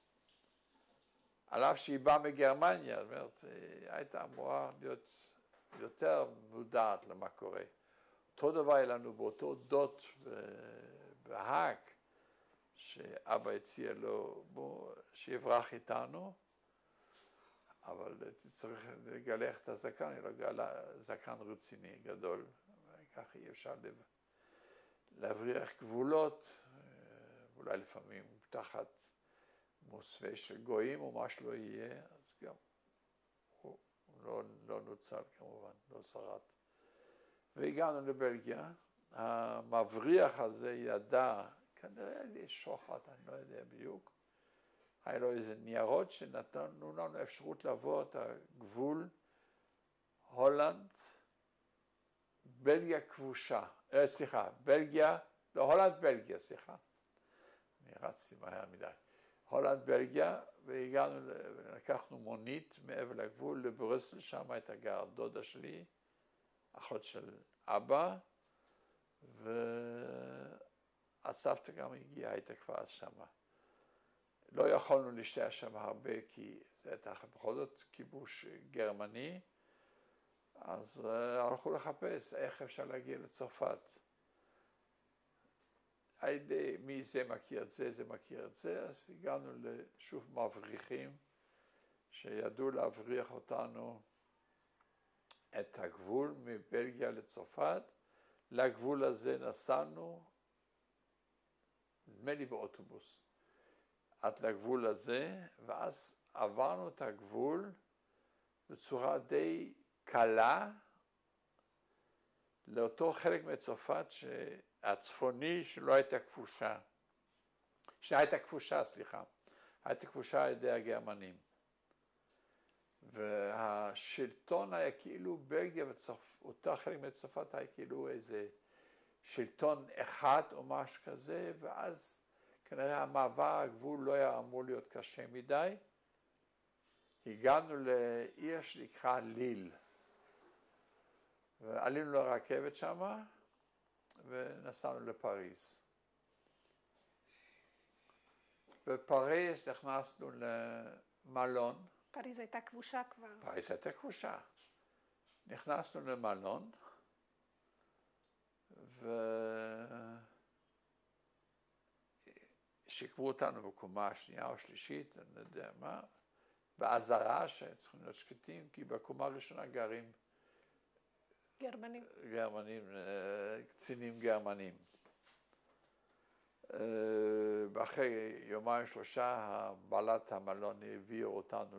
על אף שהיא באה מגרמניה, זאת אומרת, הייתה אמורה להיות יותר מודעת למה קורה. אותו דבר היה לנו באותו דות בהאג, שאבא הציע לו, בוא, שיברח איתנו, אבל צריך לגלח את הזקן, היא לא גלה זקן רציני, גדול, וכך אי אפשר להבריח גבולות, אולי לפעמים תחת מוסווה של גויים או מה שלא יהיה, אז גם הוא לא נוצל כמובן, לא שרד. והגענו לבלגיה, המבריח הזה ידע, כנראה לי שוחד, אני לא יודע בדיוק, היה לו איזה ניירות שנתנו לנו אפשרות לעבור את הגבול הולנד, בלגיה כבושה, בלגיה, לא, הולנד בלגיה, סליחה, אני רצתי מהר מדי, הולנד בלגיה, והגענו, לקחנו מונית מעבר לגבול לבריסל, שם הייתה גר דודה שלי, אחות של אבא, והסבתא גם הגיעה, הייתה כבר שמה. לא יכולנו להישאר שם הרבה, כי זה הייתה בכל זאת כיבוש גרמני, אז הלכו לחפש איך אפשר להגיע לצרפת. מי זה מכיר את זה, זה מכיר את זה, אז הגענו לשוב מבריחים, שידעו להבריח אותנו את הגבול מבלגיה לצרפת. לגבול הזה נסענו, נדמה לי באוטובוס, עד לגבול הזה, ואז עברנו את הגבול בצורה די קלה, לאותו חלק מצרפת הצפוני שלא הייתה כבושה, הייתה כבושה על ידי הגרמנים. והשלטון היה כאילו בלגיה ואותה חלק מצרפת היה כאילו איזה שלטון אחד או משהו כזה, ואז כנראה המעבר הגבול לא היה אמור להיות קשה מדי. הגענו לעיר שנקרא ליל, ועלינו לרכבת שמה, ונסענו לפריז. בפריז נכנסנו למלון. פריז הייתה כבושה כבר. פריז הייתה כבושה. נכנסנו למלון, ושיקבו אותנו בקומה השנייה או שלישית, אני לא יודע מה, באזהרה שצריכים להיות שקטים, כי בקומה הראשונה גרים גרמנים, קצינים גרמנים. אחרי יומיים שלושה, בעלת המלון העביר אותנו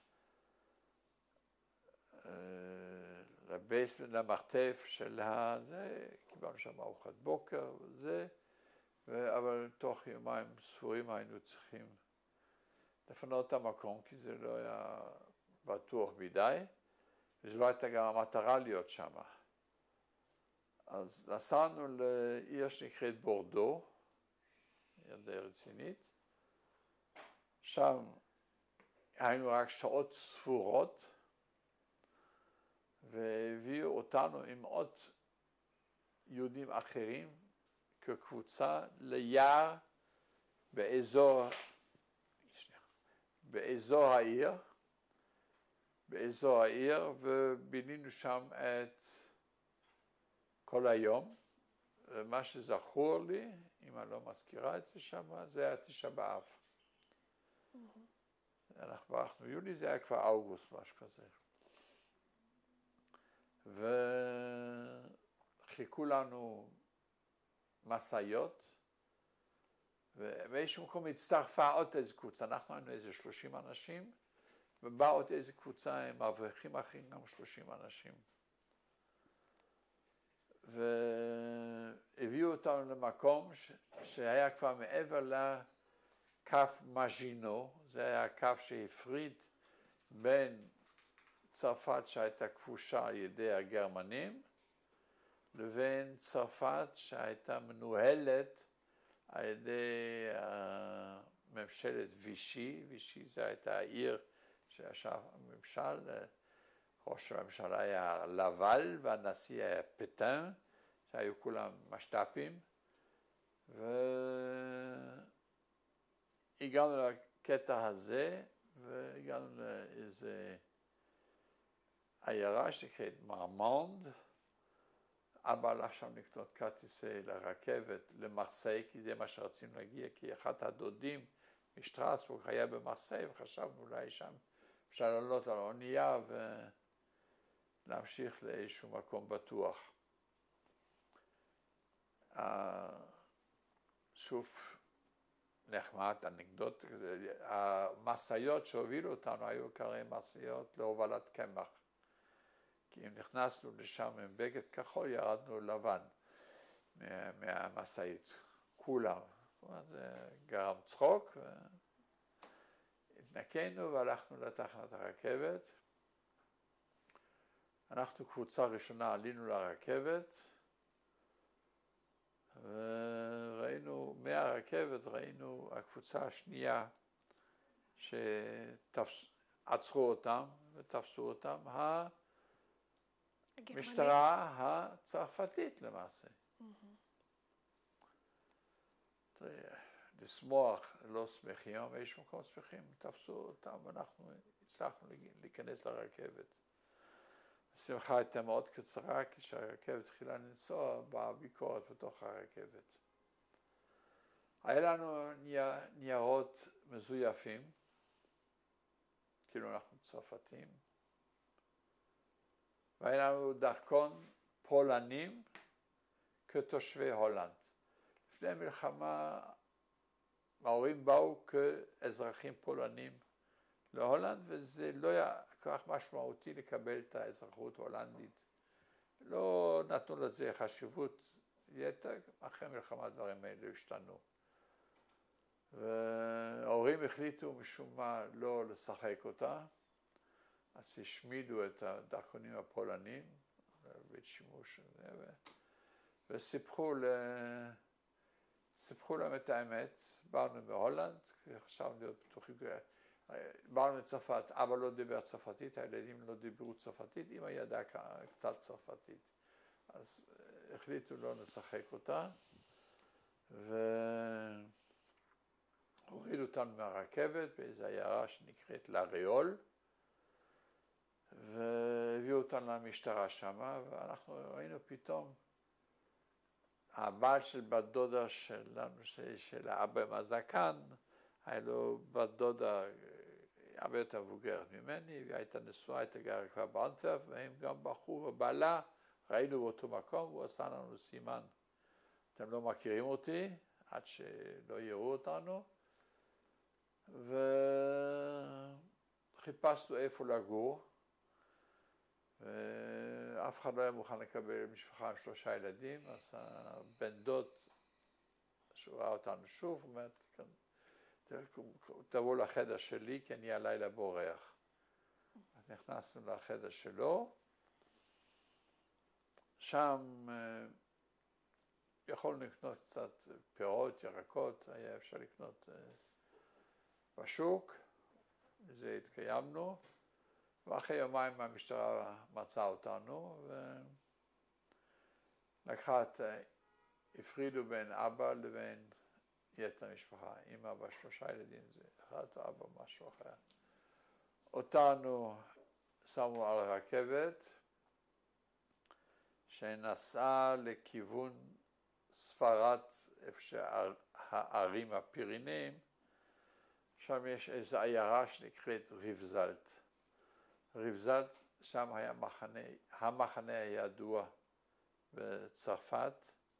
לבייסמנט, למרתף של זה, קיבלנו שם ארוחת בוקר וזה, אבל תוך יומיים ספורים היינו צריכים לפנות את המקום, כי זה לא היה בטוח מדי, וזו לא הייתה גם המטרה להיות שם. אז נסענו לעיר שנקראת בורדו, עיר די רצינית, שם היינו רק שעות ספורות, והביאו אותנו עם עוד יהודים אחרים כקבוצה ליער באזור העיר, ובילינו שם את כל היום. ומה שזכור לי, אם אני לא מזכירה את זה שם, זה היה תשעה באב. אנחנו ברחנו יולי, זה היה כבר אוגוסט, משהו כזה. וחיכו לנו מסעיות, ובאיזשהו מקום הצטרפה עוד איזו קבוצה, אנחנו היינו איזה 30 אנשים, ובאה עוד איזו קבוצה עם אברכים אחרים, גם 30 אנשים. והביאו אותנו למקום שהיה כבר מעבר לקו מז'ינו, זה היה הקו שהפריד בין צרפת שהייתה כבושה על ידי הגרמנים, לבין צרפת שהייתה מנוהלת על ידי ממשלת וישי. וישי זה הייתה העיר שישב הממשל, ראש הממשלה היה לבל והנשיא היה פטן, שהיו כולם משת"פים, והגענו לקטע הזה, והגענו לאיזה עיירה שנקראת מרמונד. אבא הלך שם לקנות כרטיסי לרכבת למרסיי, כי זה מה שרצינו להגיע, כי אחד הדודים משטרסבורג היה במרסיי, וחשבנו אולי שם אפשר לעלות על האונייה ולהמשיך לאיזשהו מקום בטוח. שוב נחמד, אנקדוט, המסעיות שהובילו אותנו היו קרי מסעיות להובלת קמח. כי אם נכנסנו לשם עם בגד כחול, ירדנו לבן מהמסעית, כולם. זאת אומרת, זה גרם צחוק, והתנקנו והלכנו לתחנת הרכבת. אנחנו קבוצה ראשונה עלינו לרכבת, וראינו, מהרכבת ראינו הקבוצה השנייה שעצרו אותם ותפסו אותם, המשטרה הצרפתית למעשה. לשמוח, לא שמחים, אבל יש מקום שמחים, תפסו אותם ואנחנו הצלחנו להיכנס לרכבת. השמחה הייתה מאוד קצרה, כשהרכבת התחילה לנסוע, באה ביקורת בתוך הרכבת. היה לנו ניירות מזויפים, כאילו אנחנו צרפתים, והיה לנו דרכון פולנים כתושבי הולנד. לפני המלחמה ההורים באו כאזרחים פולנים להולנד, וזה לא היה כל כך משמעותי לקבל את האזרחות ההולנדית. לא נתנו לזה חשיבות יתר, אחרי המלחמה הדברים האלה השתנו. וההורים החליטו משום מה לא לשחק אותה, אז השמידו את הדרכונים הפולנים, ואת שימוש הזה, וסיפחו להם את האמת. באנו מהולנד, חשבנו להיות בטוחים, באנו מצרפת, אבא לא דיבר צרפתית, הילדים לא דיברו צרפתית, אמא ידעה קצת צרפתית. אז החליטו לא לשחק אותה, והורידו אותנו מהרכבת באיזו עיירה שנקראת לאריול, והביאו אותנו למשטרה שמה, ואנחנו ראינו פתאום, הבעל של בת דודה שלנו, של האבא עם הזקן, היה לו בת דודה הרבה יותר מבוגרת ממני, והיא הייתה נשואה, הייתה גרה כבר באנטוורפ, והם גם בחור ובעלה, ראינו באותו מקום, והוא עשה לנו סימן. אתם לא מכירים אותי, עד שלא יראו אותנו, וחיפשנו איפה לגור, ואף אחד לא היה מוכן לקבל משפחה עם 3 ילדים, אז הבן דוד, שהוא ראה אותנו שוב, הוא אומר, תבואו לחדר שלי, כי אני הלילה בורח. אז נכנסנו לחדר שלו, שם יכולנו לקנות קצת פירות, ירקות, היה אפשר לקנות בשוק, וזה התקיימנו, ואחרי יומיים המשטרה מצאה אותנו, הפרידו בין אבא לבין יתר המשפחה, אמא ב3 ילדים, זה אחד ואבא משהו אחר. אותנו שמו על רכבת, שנסעה לכיוון ספרד, איפה שהערים הפירינאים, שם יש איזו עיירה שנקראת ריבזלט. ריבזלט, שם היה המחנה הידוע בצרפת,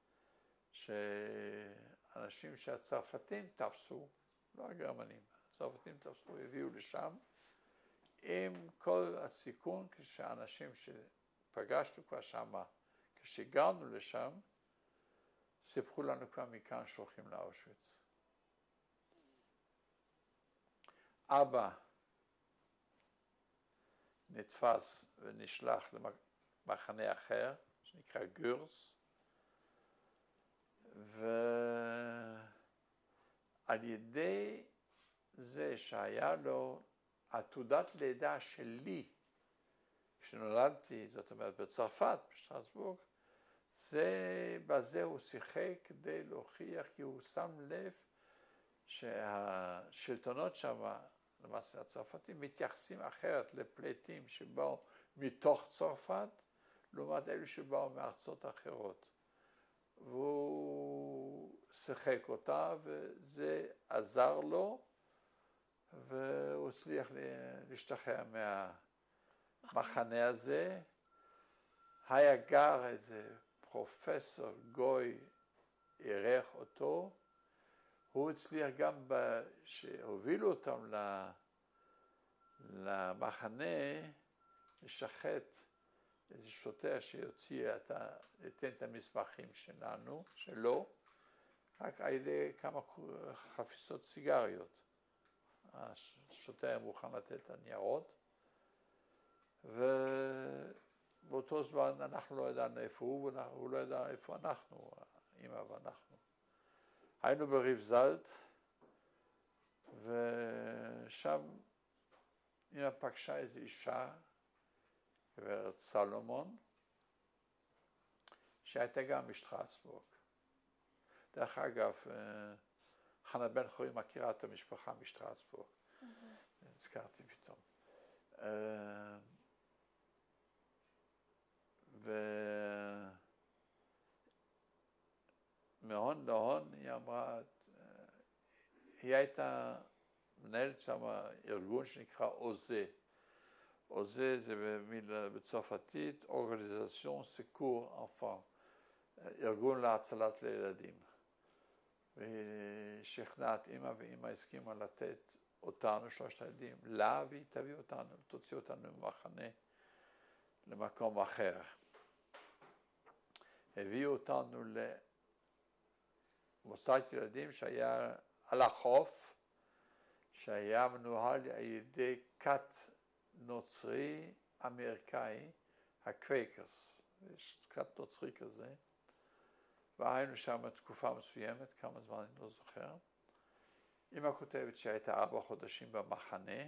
שאנשים שהצרפתים תפסו, לא הגרמנים, הצרפתים תפסו, הביאו לשם, עם כל הסיכון, כשאנשים שפגשנו כבר שם, כשגרנו לשם, סיפרו לנו כבר מכאן שהולכים לאושוויץ. אבא נתפס ונשלח למחנה אחר, שנקרא גורס, ועל ידי זה שהיה לו התעודת לידה שלי, כשנולדתי, זאת אומרת בצרפת, בשטרסבורג, בזה הוא שיחק כדי להוכיח, כי הוא שם לב שהשלטונות שם, למעשה הצרפתים, מתייחסים אחרת לפליטים שבאו מתוך צרפת, לעומת אלו שבאו מארצות אחרות. והוא שיחק אותה, וזה עזר לו, והוא הצליח להשתחרר מהמחנה הזה. היה גר איזה פרופסור גוי, אירח אותו, הוא הצליח גם שהובילו אותם למחנה, לשחט איזה שוטר שיוציא, ייתן את המסמכים שלו, רק על ידי כמה חפיסות סיגריות. השוטר היה מוכן לתת את הניירות, ובאותו זמן אנחנו לא ידענו איפה הוא, והוא לא ידע איפה אנחנו, אמא ואנחנו. היינו בריבזלט, ושם אמא פגשה איזו אישה, גברת סלומון, שהייתה גם משטרסבורג. דרך אגב, חנה בן חורי מכירה את המשפחה משטרסבורג. נזכרתי פתאום. ומהון להון היא אמרה, היא הייתה מנהלת שם ארגון שנקרא אוזה. אוזה זה בצרפתית, אורגניזציון סיקור enfant, ארגון להצלת לילדים. ושכנעת אמא, ואמא הסכימה לתת אותנו, שלושת הילדים, לה, והיא תביא אותנו, תוציא אותנו ממחנה למקום אחר. הביאו אותנו למוסד ילדים שהיה על החוף, שהיה מנוהל על ידי כת נוצרי אמריקאי, הקווייקרס, יש כת נוצרי כזה, והיינו שם תקופה מסוימת, כמה זמן אני לא זוכר. אמא כותבת שהייתה 4 חודשים במחנה,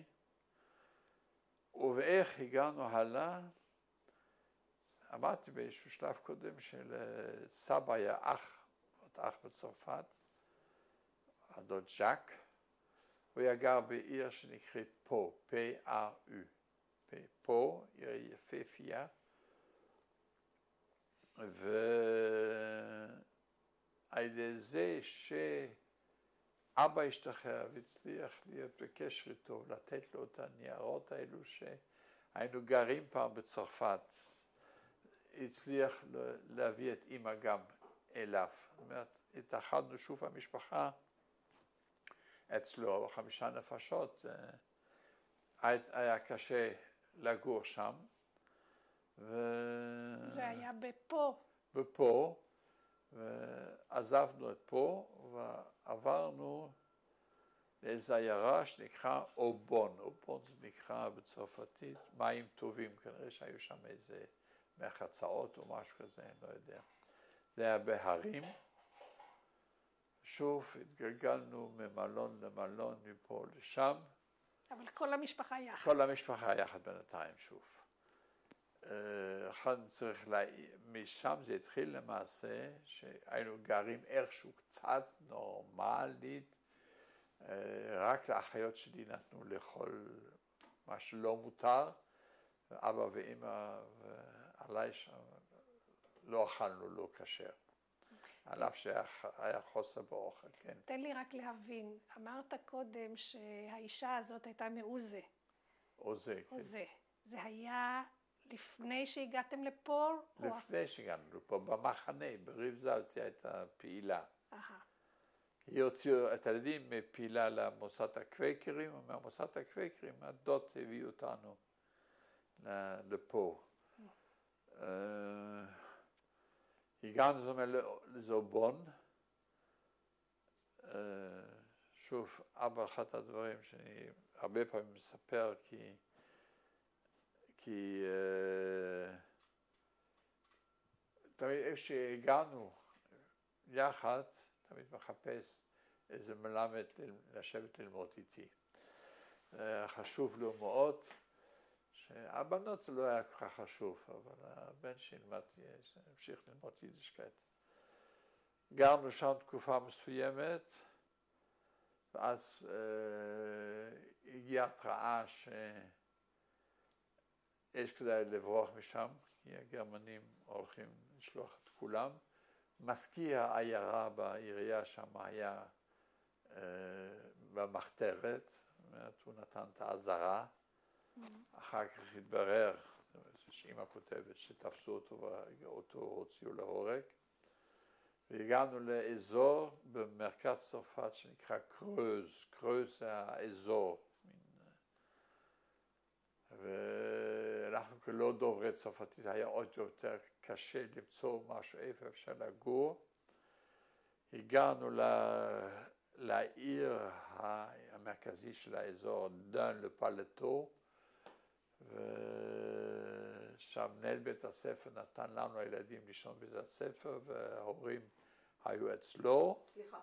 ואיך הגענו הלאה, אמרתי באיזשהו שלב קודם סבא היה אח בצרפת, הדוד ז'אק, הוא היה גר בעיר שנקראת פו, P-A-U. פה, עיר יפהפייה, ועל ידי זה שאבא השתחרר והצליח להיות בקשר איתו, לתת לו את הניירות האלו שהיינו גרים פעם בצרפת, הצליח להביא את אמא גם אליו. זאת אומרת, התאחדנו שוב המשפחה אצלו, 5 נפשות, היה קשה לגור שם. זה היה בפה. בפה, ועזבנו את פה, ועברנו לאיזו עיירה שנקרא אובון. אובון זה נקרא בצרפתית מים טובים, כנראה שהיו שם איזה מחצאות או משהו כזה, אני לא יודע. זה היה בהרים. שוב התגלגלנו ממלון למלון, מפה לשם. אבל כל המשפחה יחד. כל המשפחה יחד בינתיים שוב. משם זה התחיל למעשה, שהיינו גרים איכשהו קצת נורמלית, רק לאחיות שלי נתנו לאכול מה שלא מותר, ואבא ואמא ועליי שם לא אכלנו לא כשר. על אף שהיה חוסר באוכל, כן. תן לי רק להבין, אמרת קודם שהאישה הזאת הייתה מעוזה. עוזה, כן. עוזה. זה היה לפני שהגעתם לפה? לפני שהגענו לפה, במחנה, בריבזלט הייתה פעילה. היא הוציאו את הילדים מפעילה למוסד הקווייקרים, ומהמוסד הקווייקרים הדוד הביאו אותנו לפה. הגענו זאת אומרת לזובון, שוב, אבא אחד הדברים שאני הרבה פעמים מספר, כי תמיד איפה שהגענו יחד, תמיד מחפש איזה מלמד לשבת ללמוד איתי. חשוב לו מאוד שהבנות זה לא היה כל כך חשוב, אבל הבן שהמשיך ללמוד יידישקייט. גרנו שם תקופה מסוימת, ואז הגיעה התראה שיש כדאי לברוח משם, כי הגרמנים הולכים לשלוח את כולם. מזכיר העיירה בעירייה שם היה במחתרת, זאת אומרת, הוא נתן את האזהרה. אחר כך התברר, שאמא כותבת שתפסו אותו ואותו הוציאו להורג. והגענו לאזור במרכז צרפת שנקרא קרוז, קרוז זה האזור. ואנחנו כלא דוברי צרפתית, היה עוד יותר קשה למצוא משהו איפה אפשר לגור. הגענו לעיר המרכזי של האזור, דן לפלטו, ושם מנהל בית הספר נתן לנו הילדים לישון בבית הספר, וההורים היו אצלו. סליחה.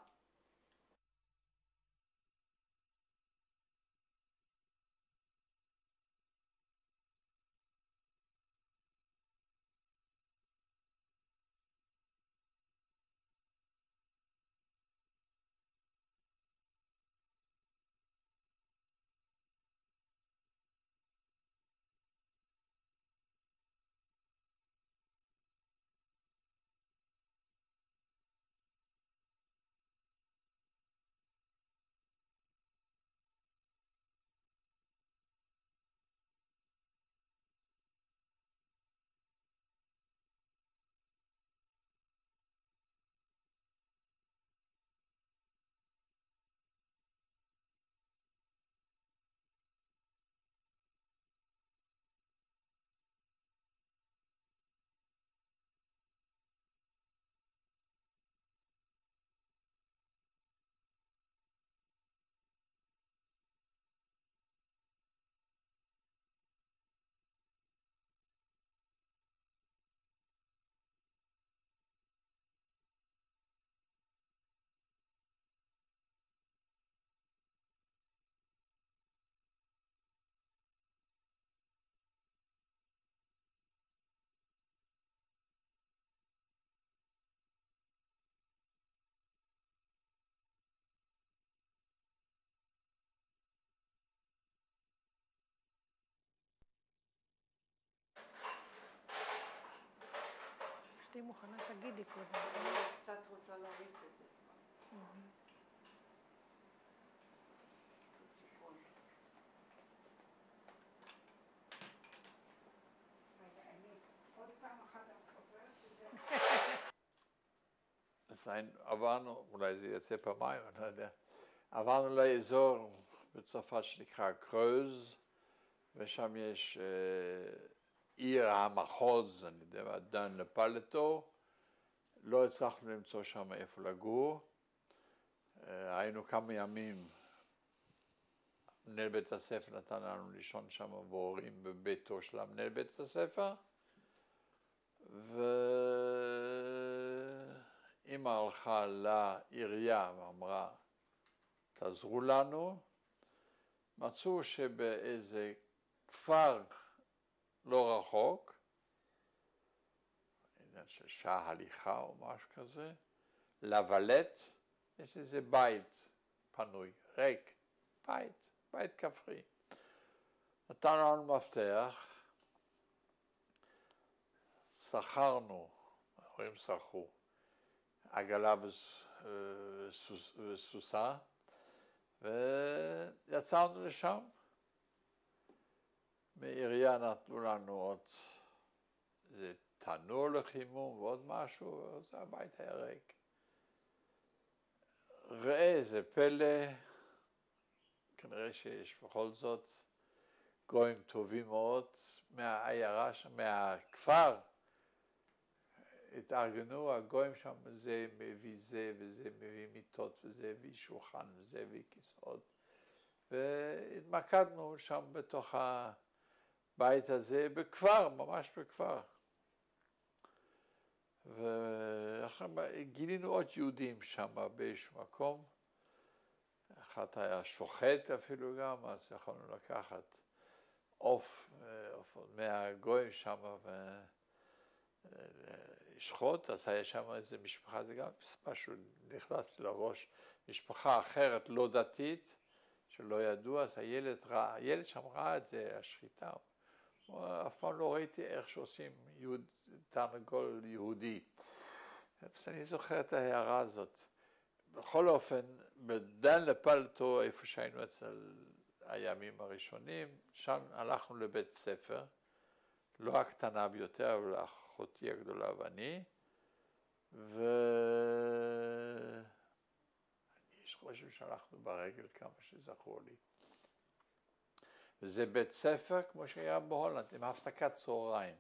כשתהיי מוכנה תגידי קודם. אני קצת רוצה להריץ את זה. עוד פעם אחת חוזרת וזה... עברנו, אולי זה יצא פעמיים, אני לא יודע. עברנו לאזור בצרפת שנקרא קרוז, ושם יש עיר המחוז, אני יודע, דן לפלטו. לא הצלחנו למצוא שם איפה לגור. היינו כמה ימים, מנהל בית הספר נתן לנו לישון שם והורים בביתו של מנהל בית הספר. ואמא הלכה לעירייה ואמרה, תעזרו לנו. מצאו שבאיזה כפר לא רחוק, עניין של שעה הליכה או משהו כזה, לוולט, יש איזה בית פנוי, ריק, בית כפרי. נתנו לנו מפתח, שכרנו, ההורים שכרו, עגלה וסוסה, ויצאנו לשם. מעירייה נתנו לנו עוד איזה תנור לחימום ועוד משהו, אז הבית היה ריק. ראה איזה פלא, כנראה שיש בכל זאת גויים טובים מאוד מהעיירה שם, מהכפר. התארגנו, הגויים שם, זה מביא זה וזה מביא מיטות וזה הביא שולחן וזה הביא כיסאות. והתמקדנו שם בתוך הבית הזה, בכפר, ממש בכפר. וגילינו עוד יהודים שם באיזשהו מקום. אחד היה שוחט אפילו גם, אז יכולנו לקחת עוף מהגויים שם ולשחוט, אז היה שם איזה משפחה, זה גם משהו נכנס לי לראש, משפחה אחרת לא דתית, שלא ידעו, אז הילד שם ראה את זה, השחיטה, אף פעם לא ראיתי איך שעושים תרנגול יהודי. אז אני זוכר את ההערה הזאת. בכל אופן, בדן לפלטו, איפה שהיינו אצל הימים הראשונים, שם הלכנו לבית ספר, לא הקטנה ביותר, אבל אחותי הגדולה ואני, אני חושב שהלכנו ברגל כמה שזכור לי. וזה בית ספר כמו שהיה בהולנד, עם הפסקת צהריים.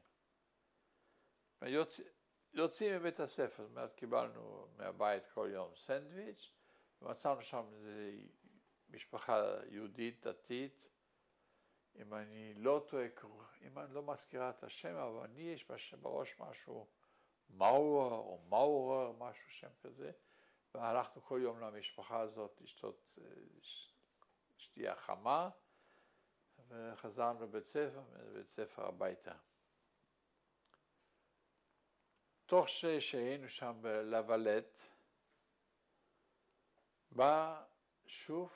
יוצאים מבית הספר, זאת אומרת, קיבלנו מהבית כל יום סנדוויץ', ומצאנו שם איזו משפחה יהודית דתית, אם אני לא טועה, אם אני לא מזכירה את השם, אבל אני יש בראש משהו, מאורר או מאורר, משהו שם כזה, והלכנו כל יום למשפחה הזאת לשתות שתייה חמה, וחזרנו לבית ספר, מבית ספר הביתה. תוך שהיינו שם בלוולט, בא שוב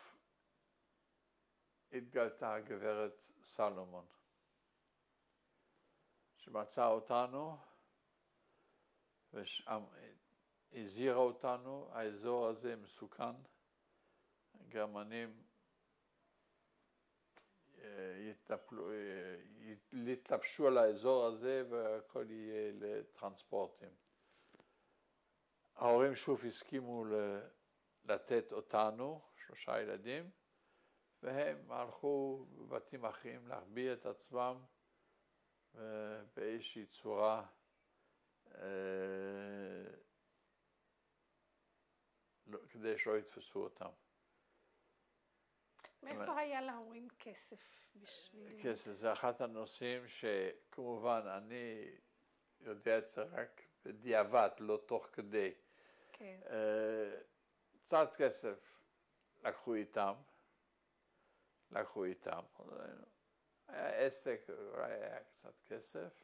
התגלתה הגברת סלומון, שמצאה אותנו והזהירה אותנו, האזור הזה מסוכן, הגרמנים יתלבשו על האזור הזה והכל יהיה לטרנספורטים. ההורים שוב הסכימו לתת אותנו, 3 ילדים, והם הלכו בבתים אחרים להחביא את עצמם באיזושהי צורה כדי שלא יתפסו אותם. מאיפה היה להורים כסף בשביל... כסף, זה אחד הנושאים שכמובן אני יודע את זה רק בדיעבד, לא תוך כדי. כן. קצת כסף לקחו איתם. היה עסק, אולי היה קצת כסף.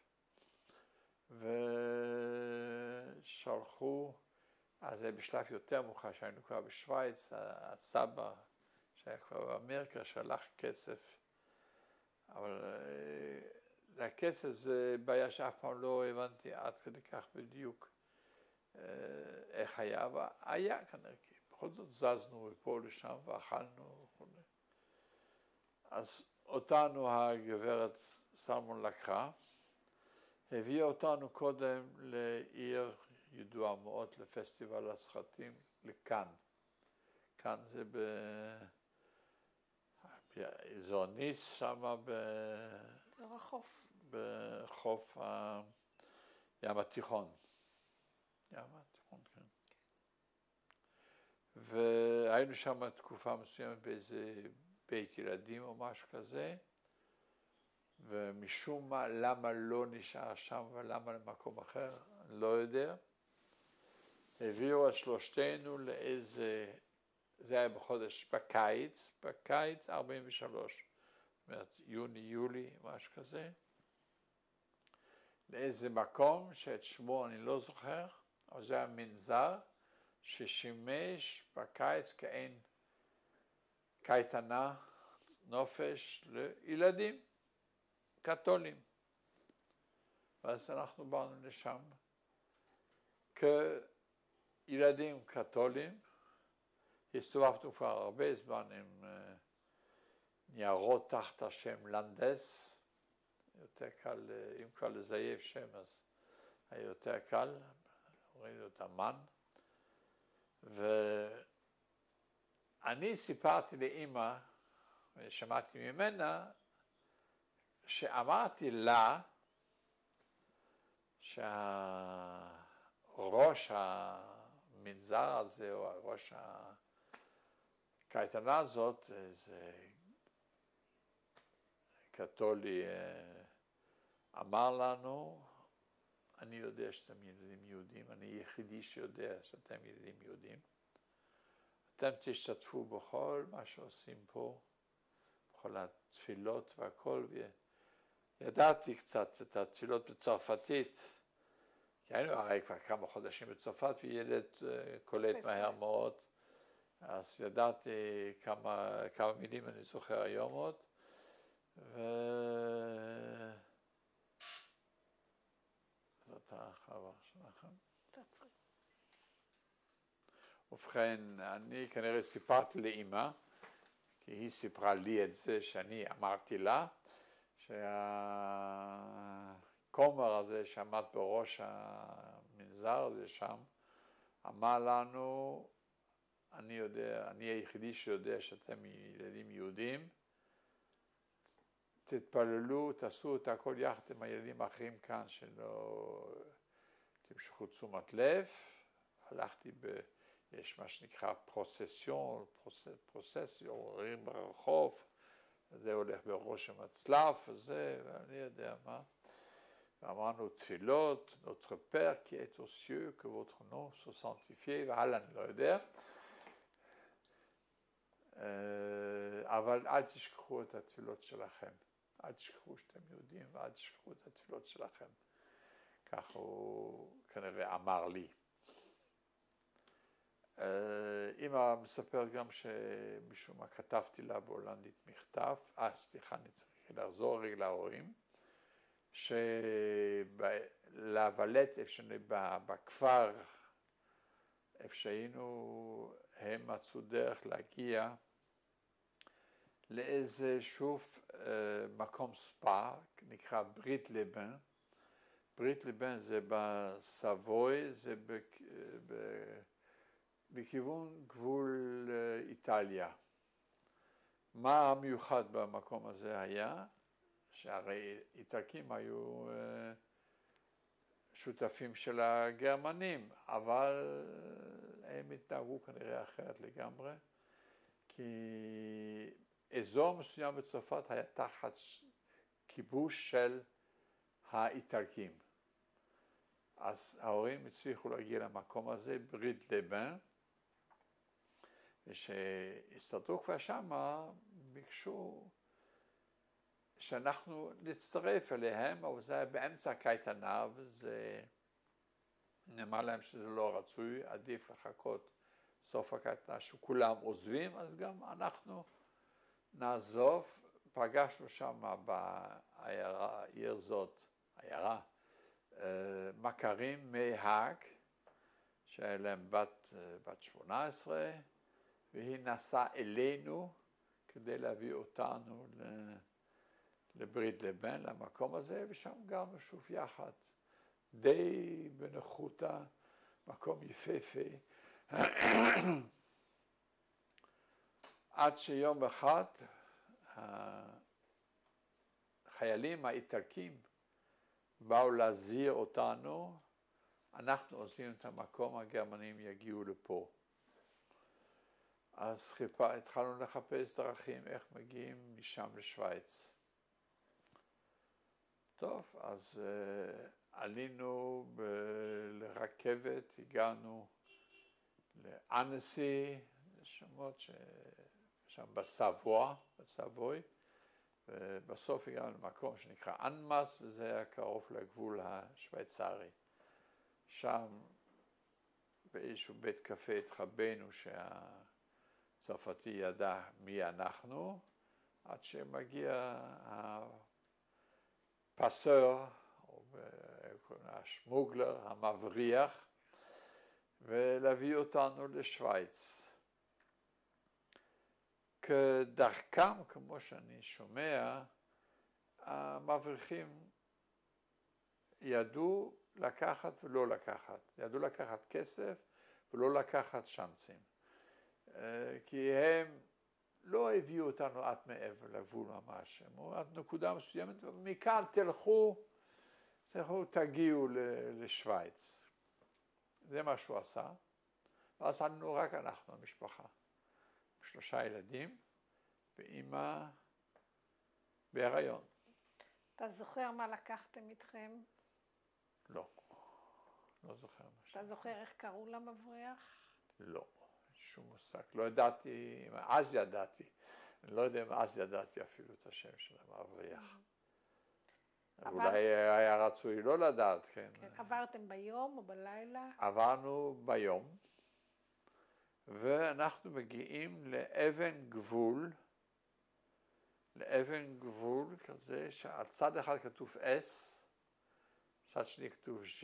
ושלחו, אז זה בשלב יותר מאוחר, שהיינו כבר בשוויץ, הסבא, שהיה כבר באמריקה, שלח כסף, אבל הכסף זה בעיה שאף פעם לא הבנתי עד כדי כך בדיוק איך היה, אבל היה כנראה, בכל זאת זזנו מפה לשם ואכלנו וכו'. אז אותנו הגברת סלמון לקחה, הביאה אותנו קודם לעיר ידועה מאוד לפסטיבל הסרטים, לכאן. כאן זה באזור ניס, שם באזור החוף. בחוף ים התיכון. ים התיכון, כן. והיינו שם תקופה מסוימת באיזה בית ילדים או משהו כזה, ומשום מה, למה לא נשאר שם ולמה למקום אחר, אני לא יודע. הביאו את שלושתנו לאיזה, זה היה בחודש, בקיץ 43, זאת אומרת יוני, יולי, משהו כזה, לאיזה מקום שאת שמו אני לא זוכר, אבל זה היה מנזר ששימש בקיץ כאין קייטנה, נופש לילדים קתולים. ואז אנחנו באנו לשם כילדים קתולים, הסתובבנו כבר הרבה זמן עם ניירות תחת השם לנדס, יותר קל, אם כבר לזייף שם אז היה יותר קל, הורידו את המן, ואני סיפרתי לאמא, ושמעתי ממנה, שאמרתי לה שהראש המנזר הזה, או ראש הקייטנה הזאת, זה קתולי אמר לנו, אני יודע שאתם ילדים יהודים, אני יחידי שיודע שאתם ילדים יהודים, אתם תשתתפו בכל מה שעושים פה, בכל התפילות והכל, ידעתי קצת את התפילות בצרפתית, כי היינו הרי כבר כמה חודשים בצרפת, וילד קולט מהר מאוד, אז ידעתי כמה מילים אני זוכר היום עוד, זאת החברה שלכם. ובכן, אני כנראה סיפרתי לאמא, כי היא סיפרה לי את זה שאני אמרתי לה, שהכומר הזה שעמד בראש המנזר הזה שם, אמר לנו, אני היחידי שיודע שאתם ילדים יהודים, תתפללו, תעשו את הכל יחד עם הילדים האחרים כאן, שלא תמשכו תשומת לב. הלכתי יש מה שנקרא פרוססיון, הולכים ברחוב, זה הולך בראש המצלף, וזה, ואני יודע מה. ואמרנו תפילות, notre père qui est aux cieux, que votre nom soit sanctifié, והלאה אני לא יודע. אבל אל תשכחו את התפילות שלכם. אל תשכחו שאתם יהודים, ואל תשכחו את התפילות שלכם. כך הוא כנראה אמר לי. אמא מספר גם שמשום מה כתבתי לה בהולנדית מכתב, סליחה, אני צריך לחזור רגע להורים, שלוולט בכפר, איפה שהיינו, הם מצאו דרך להגיע לאיזה שוב מקום ספא, נקרא ברית לבן. ברית לבן זה בסבוי, זה בכיוון גבול איטליה. מה המיוחד במקום הזה היה? שהרי איטלקים היו שותפים של הגרמנים, אבל הם התנהגו כנראה אחרת לגמרי, כי אזור מסוים בצרפת היה תחת כיבוש של האיטלקים. אז ההורים הצליחו להגיע למקום הזה, ברית לבן, ושהסתדרו כבר שמה, ביקשו שאנחנו נצטרף אליהם, אבל זה היה באמצע הקייטנה, וזה נאמר להם שזה לא רצוי, עדיף לחכות סוף הקייטנה שכולם עוזבים, אז גם אנחנו נעזוב. פגשנו שם בעיירה, העיר זאת, עיירה, מכרים מהאג, שהיה להם בת 18, והיא נסעה אלינו כדי להביא אותנו לברית לבן, למקום הזה, ושם גרנו שוב יחד, די בנוחותה, מקום יפהפה, עד שיום אחד החיילים האיטלקים באו להזהיר אותנו, אנחנו עוזבים את המקום, הגרמנים יגיעו לפה. אז התחלנו לחפש דרכים איך מגיעים משם לשוויץ. טוב, אז עלינו לרכבת, הגענו לאנסי, שמות שם בסבוי, ובסוף הגענו למקום שנקרא אנמאס, וזה היה קרוב לגבול השוויצרי. שם באיזשהו בית קפה התחבאנו שהצרפתי ידע מי אנחנו, עד שמגיע הפסור, או השמוגלר, המבריח, ולהביא אותנו לשוויץ. כדרכם, כמו שאני שומע, המבריחים ידעו לקחת ולא לקחת, ידעו לקחת כסף ולא לקחת צ'אנסים, כי הם לא הביאו אותנו עד מעבר לגבול ממש, הם אמרו עד נקודה מסוימת, ומכאן תגיעו לשוויץ. זה מה שהוא עשה, ואז עלינו רק אנחנו, המשפחה. 3 ילדים, ואמא בהיריון. אתה זוכר מה לקחתם איתכם? לא, לא זוכר משהו. אתה זוכר איך קראו למבריח? לא, שום מושג. לא ידעתי, אז ידעתי. אני לא יודע אם אז ידעתי אפילו את השם של המבריח. אולי היה רצוי לא לדעת, כן. כן. עברתם ביום או בלילה? עברנו ביום, ואנחנו מגיעים לאבן גבול כזה, שעל צד אחד כתוב S, צד שני כתוב G.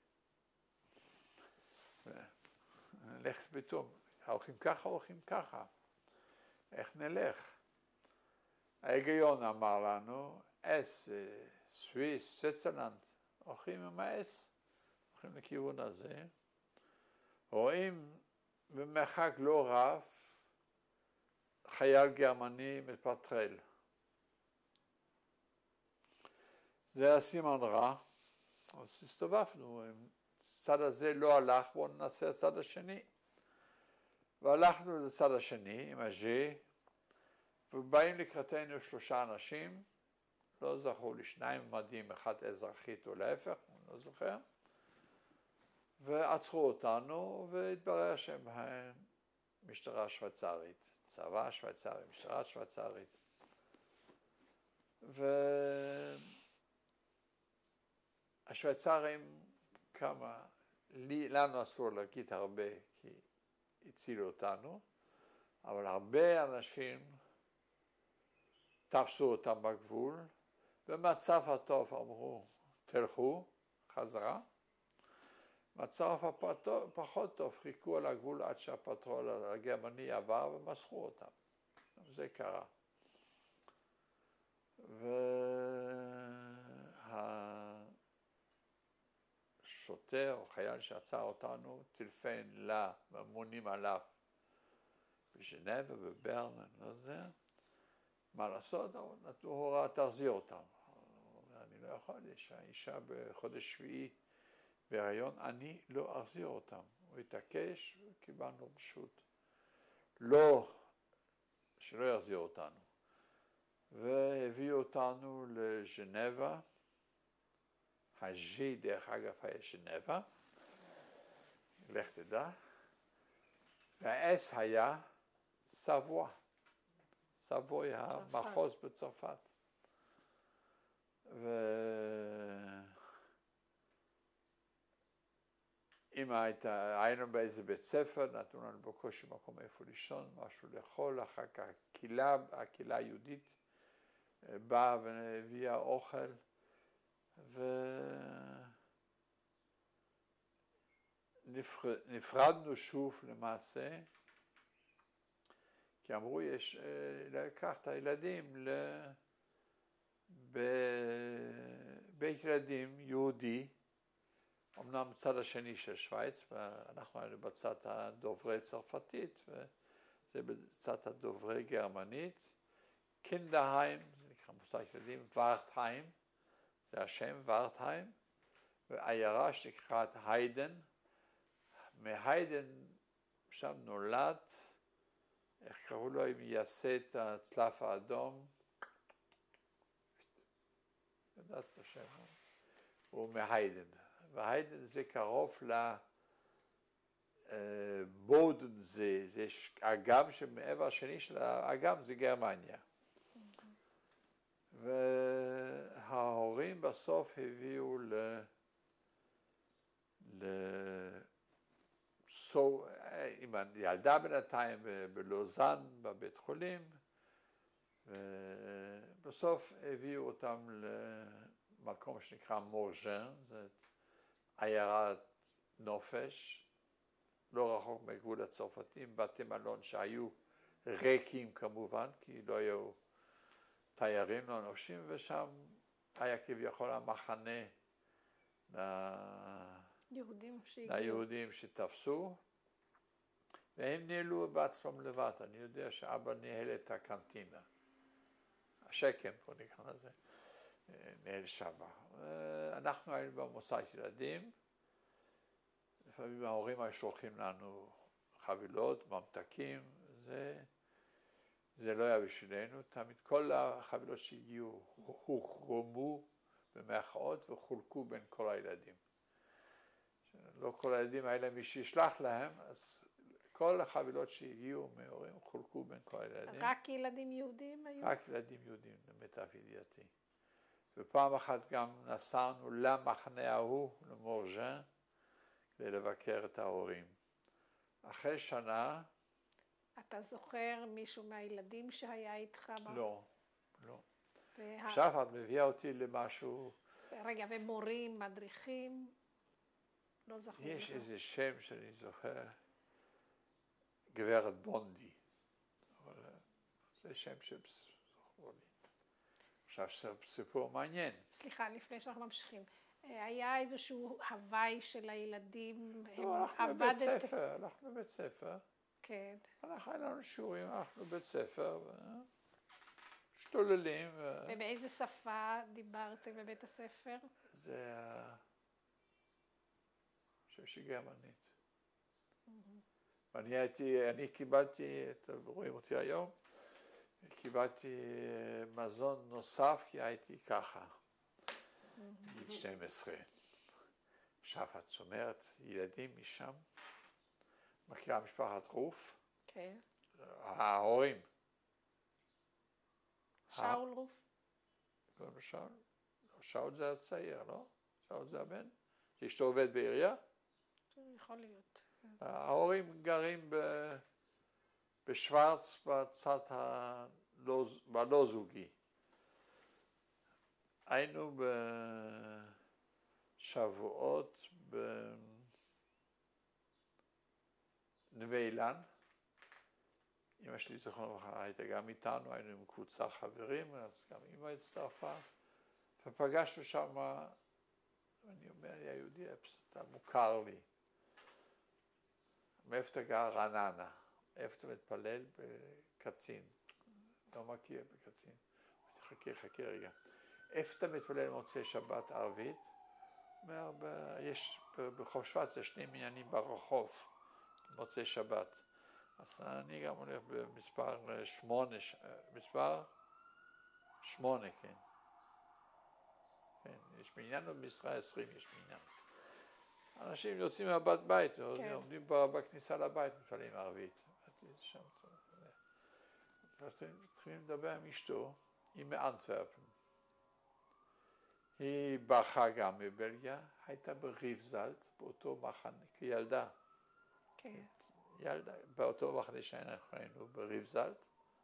נלך פתאום, הולכים ככה, הולכים ככה. איך נלך? ההיגיון אמר לנו, S, סוויס, סוויצרלנד, הולכים עם ה-S, הולכים לכיוון הזה. רואים במרחק לא רב, חייל גרמני מפטרל. זה הסימן רע, אז הסתובבנו, הצד הזה לא הלך, בואו ננסה הצד השני. והלכנו לצד השני עם הג'י, ובאים לקראתנו 3 אנשים, לא זכור לי, 2 מדים, 1 אזרחית או להפך, לא זוכר, ועצרו אותנו, והתברר שהם משטרה שוויצרית, צבא שוויצרי, משטרה שוויצרית. והשוויצרים, לנו אסור להגיד הרבה, כי הצילו אותנו, אבל הרבה אנשים תפסו אותם בגבול, במצב הטוב אמרו, תלכו חזרה, מצב הפחות טוב, חיכו על הגבול עד שהפטרול הגרמני עבר ומסכו אותם. זה קרה. והשוטר או חייל שעצר אותנו טלפן לממונים עליו בז'נבה, בברן, אני לא יודע, מה לעשות? נתנו הוראה, תחזיר אותם. אני לא יכול, יש האישה בחודש שביעי בהיריון, אני לא אחזיר אותם. הוא התעקש וקיבלנו רשות. לא, שלא יחזיר אותנו. והביאו אותנו לז'נבה, הג'י דרך אגב היה ז'נבה, לך תדע, והאס היה סבואה. סבוי המחוז בצרפת. היינו באיזה בית ספר, נתנו לנו בקושי מקום איפה לישון, משהו לאכול, אחר כך הקהילה היהודית באה והביאה אוכל, ונפרדנו שוב למעשה, כי אמרו, יש לקח את הילדים לבית ילדים יהודי, אמנם בצד השני של שוויץ, ואנחנו היינו בצד הדוברי צרפתית, וזה בצד הדוברי גרמנית, קינדהיים, זה נקרא מושג ילדים, ורטהיים, זה השם ורטהיים, ועיירה שנקראת היידן, מהיידן שם נולד, איך קראו לו, אם יעשה את הצלף האדום, יודעת את השם, הוא מהיידן, והיידן זה קרוב לבודן, זה אגם שמעבר השני של האגם זה גרמניה. וההורים בסוף הביאו עם הילדה בינתיים בלוזן בבית חולים, ובסוף הביאו אותם למקום שנקרא מורג'ן, זה עיירת נופש, לא רחוק מגבול הצרפתים, בתי מלון שהיו ריקים כמובן, כי לא היו תיירים לא נופשים, ושם היה כביכול המחנה ליהודים שתפסו, והם ניהלו בעצמם לבד. אני יודע שאבא ניהל את הקנטינה, השקם, בוא נקרא לזה, ניהל שם. אנחנו היינו במוסד ילדים, לפעמים ההורים היו שולחים לנו חבילות, ממתקים, זה לא היה בשבילנו, תמיד כל החבילות שהגיעו הוחרמו במרכאות וחולקו בין כל הילדים. לא כל הילדים האלה מי שישלח להם, אז כל החבילות שהגיעו מהורים חולקו בין כל הילדים. רק ילדים יהודים היו? רק ילדים יהודים, למיטב ידיעתי. ופעם אחת גם נסענו למחנה ההוא, למורג'ן, כדי לבקר את ההורים. אחרי שנה... אתה זוכר מישהו מהילדים שהיה איתך? לא, לא. עכשיו את מביאה אותי למשהו... רגע, ומורים, מדריכים? לא זכור. יש איזה שם שאני זוכר, גברת בונדי. אבל זה שם שזכור לי. עכשיו סיפור מעניין. סליחה, לפני שאנחנו ממשיכים. היה איזשהו הוואי של הילדים? לא, הלכנו בבית ספר, הלכנו בבית ספר. כן. היה לנו שיעורים, הלכנו בבית ספר, שתוללים. ובאיזה שפה דיברתם בבית הספר? זה חושב שגרמנית. אני קיבלתי, רואים אותי היום, קיבלתי מזון נוסף כי הייתי ככה, גיל 12. עכשיו את אומרת, ילדים משם, מכירה משפחת רוף? כן. ההורים. שאול רוף? קוראים לו שאול? שאול זה הצעיר, לא? שאול זה הבן? שאשתו עובד בעירייה? יכול להיות. ההורים גרים בשוורץ בצד הלא זוגי. היינו בשבועות בנווה אילן. אמא שלי זכרונה לברכה הייתה גם איתנו, היינו עם קבוצה חברים, אז גם אמא הצטרפה. ופגשנו שם, אני אומר, היהודי, אתה מוכר לי. מאיפה אתה גר? רעננה. איפה אתה מתפלל? בקצין. לא מכיר בקצין. חכה רגע. איפה אתה מתפלל מוצאי שבת ערבית? יש ברחוב שוורץ, יש 2 מניינים ברחוב, מוצאי שבת. אז אני גם הולך במספר 8, מספר 8, כן. כן, יש מניין ובמספר 20 יש מניין. אנשים יוצאים מהבת בית, עומדים בכניסה לבית, מתפללים ערבית. מתחילים לדבר עם אשתו, היא מאנטוורפן. היא ברחה גם מבלגיה, הייתה בריבזלט, באותו מחנה, כילדה. כן. באותו מחנה שאנחנו היינו בריבזלט.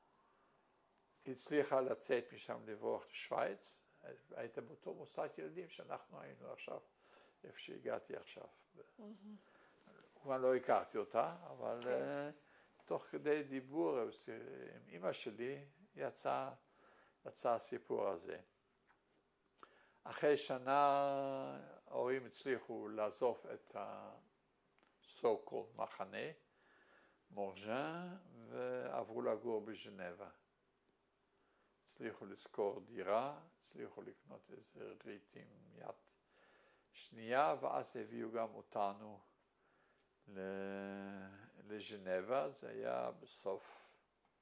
הצליחה לצאת משם לברוח לשוויץ, הייתה באותו מוסד ילדים שאנחנו היינו עכשיו. איפה שהגעתי עכשיו. כבר לא הכרתי אותה, אבל תוך כדי דיבור עם אמא שלי יצא הסיפור הזה. אחרי שנה ההורים הצליחו לעזוב את so-called מחנה, מורג'ן, ועברו לגור בז'נבה. הצליחו לשכור דירה, הצליחו לקנות איזה ריטים יד שנייה, ואז הביאו גם אותנו לז'נבה, זה היה בסוף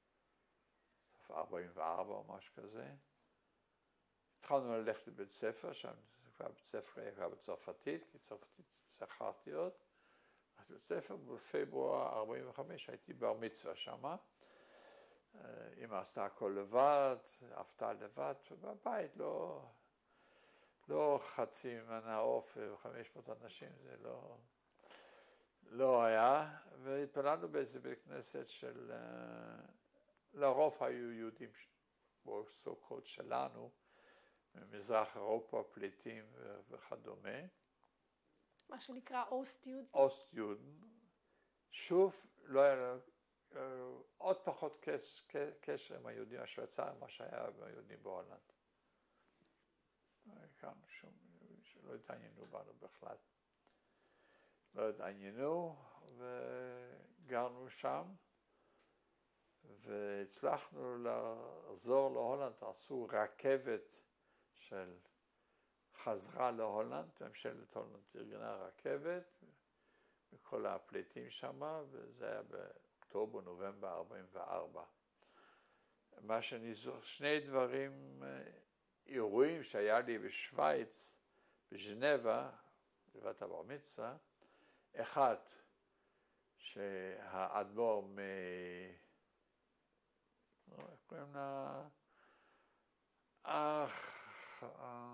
44 או משהו כזה. התחלנו ללכת לבית ספר, שם בית ספר היה בצרפתית, כי צרפתית זכרתי עוד. הלכתי לבית ספר, בפברואר 45 הייתי בר מצווה שמה. אמא עשתה הכל לבד, עבדה לבד, ובבית לא חצי מנה עוף ו500 אנשים, זה לא היה, והתפללנו באיזה בית כנסת של, לרוב היו יהודים בסוכות שלנו, ממזרח אירופה, פליטים וכדומה. מה שנקרא אוסט-יודן? אוסט-יודן. שוב, לא היה עוד פחות קשר עם היהודים השוויצרים, מה שהיה עם היהודים בהולנד. לא הכרנו שום, שלא התעניינו בנו בכלל. לא התעניינו, וגרנו שם, והצלחנו לחזור להולנד, עשו רכבת של חזרה להולנד, ממשלת הולנד ארגנה רכבת, וכל הפליטים שם, וזה היה באוקטובר, נובמבר 44. מה שאני זוכר, שני דברים, אירועים שהיה לי בשוויץ, בז'נבה, בבת הבר מצווה, אחד, שהאדמו"ר איך קוראים לה?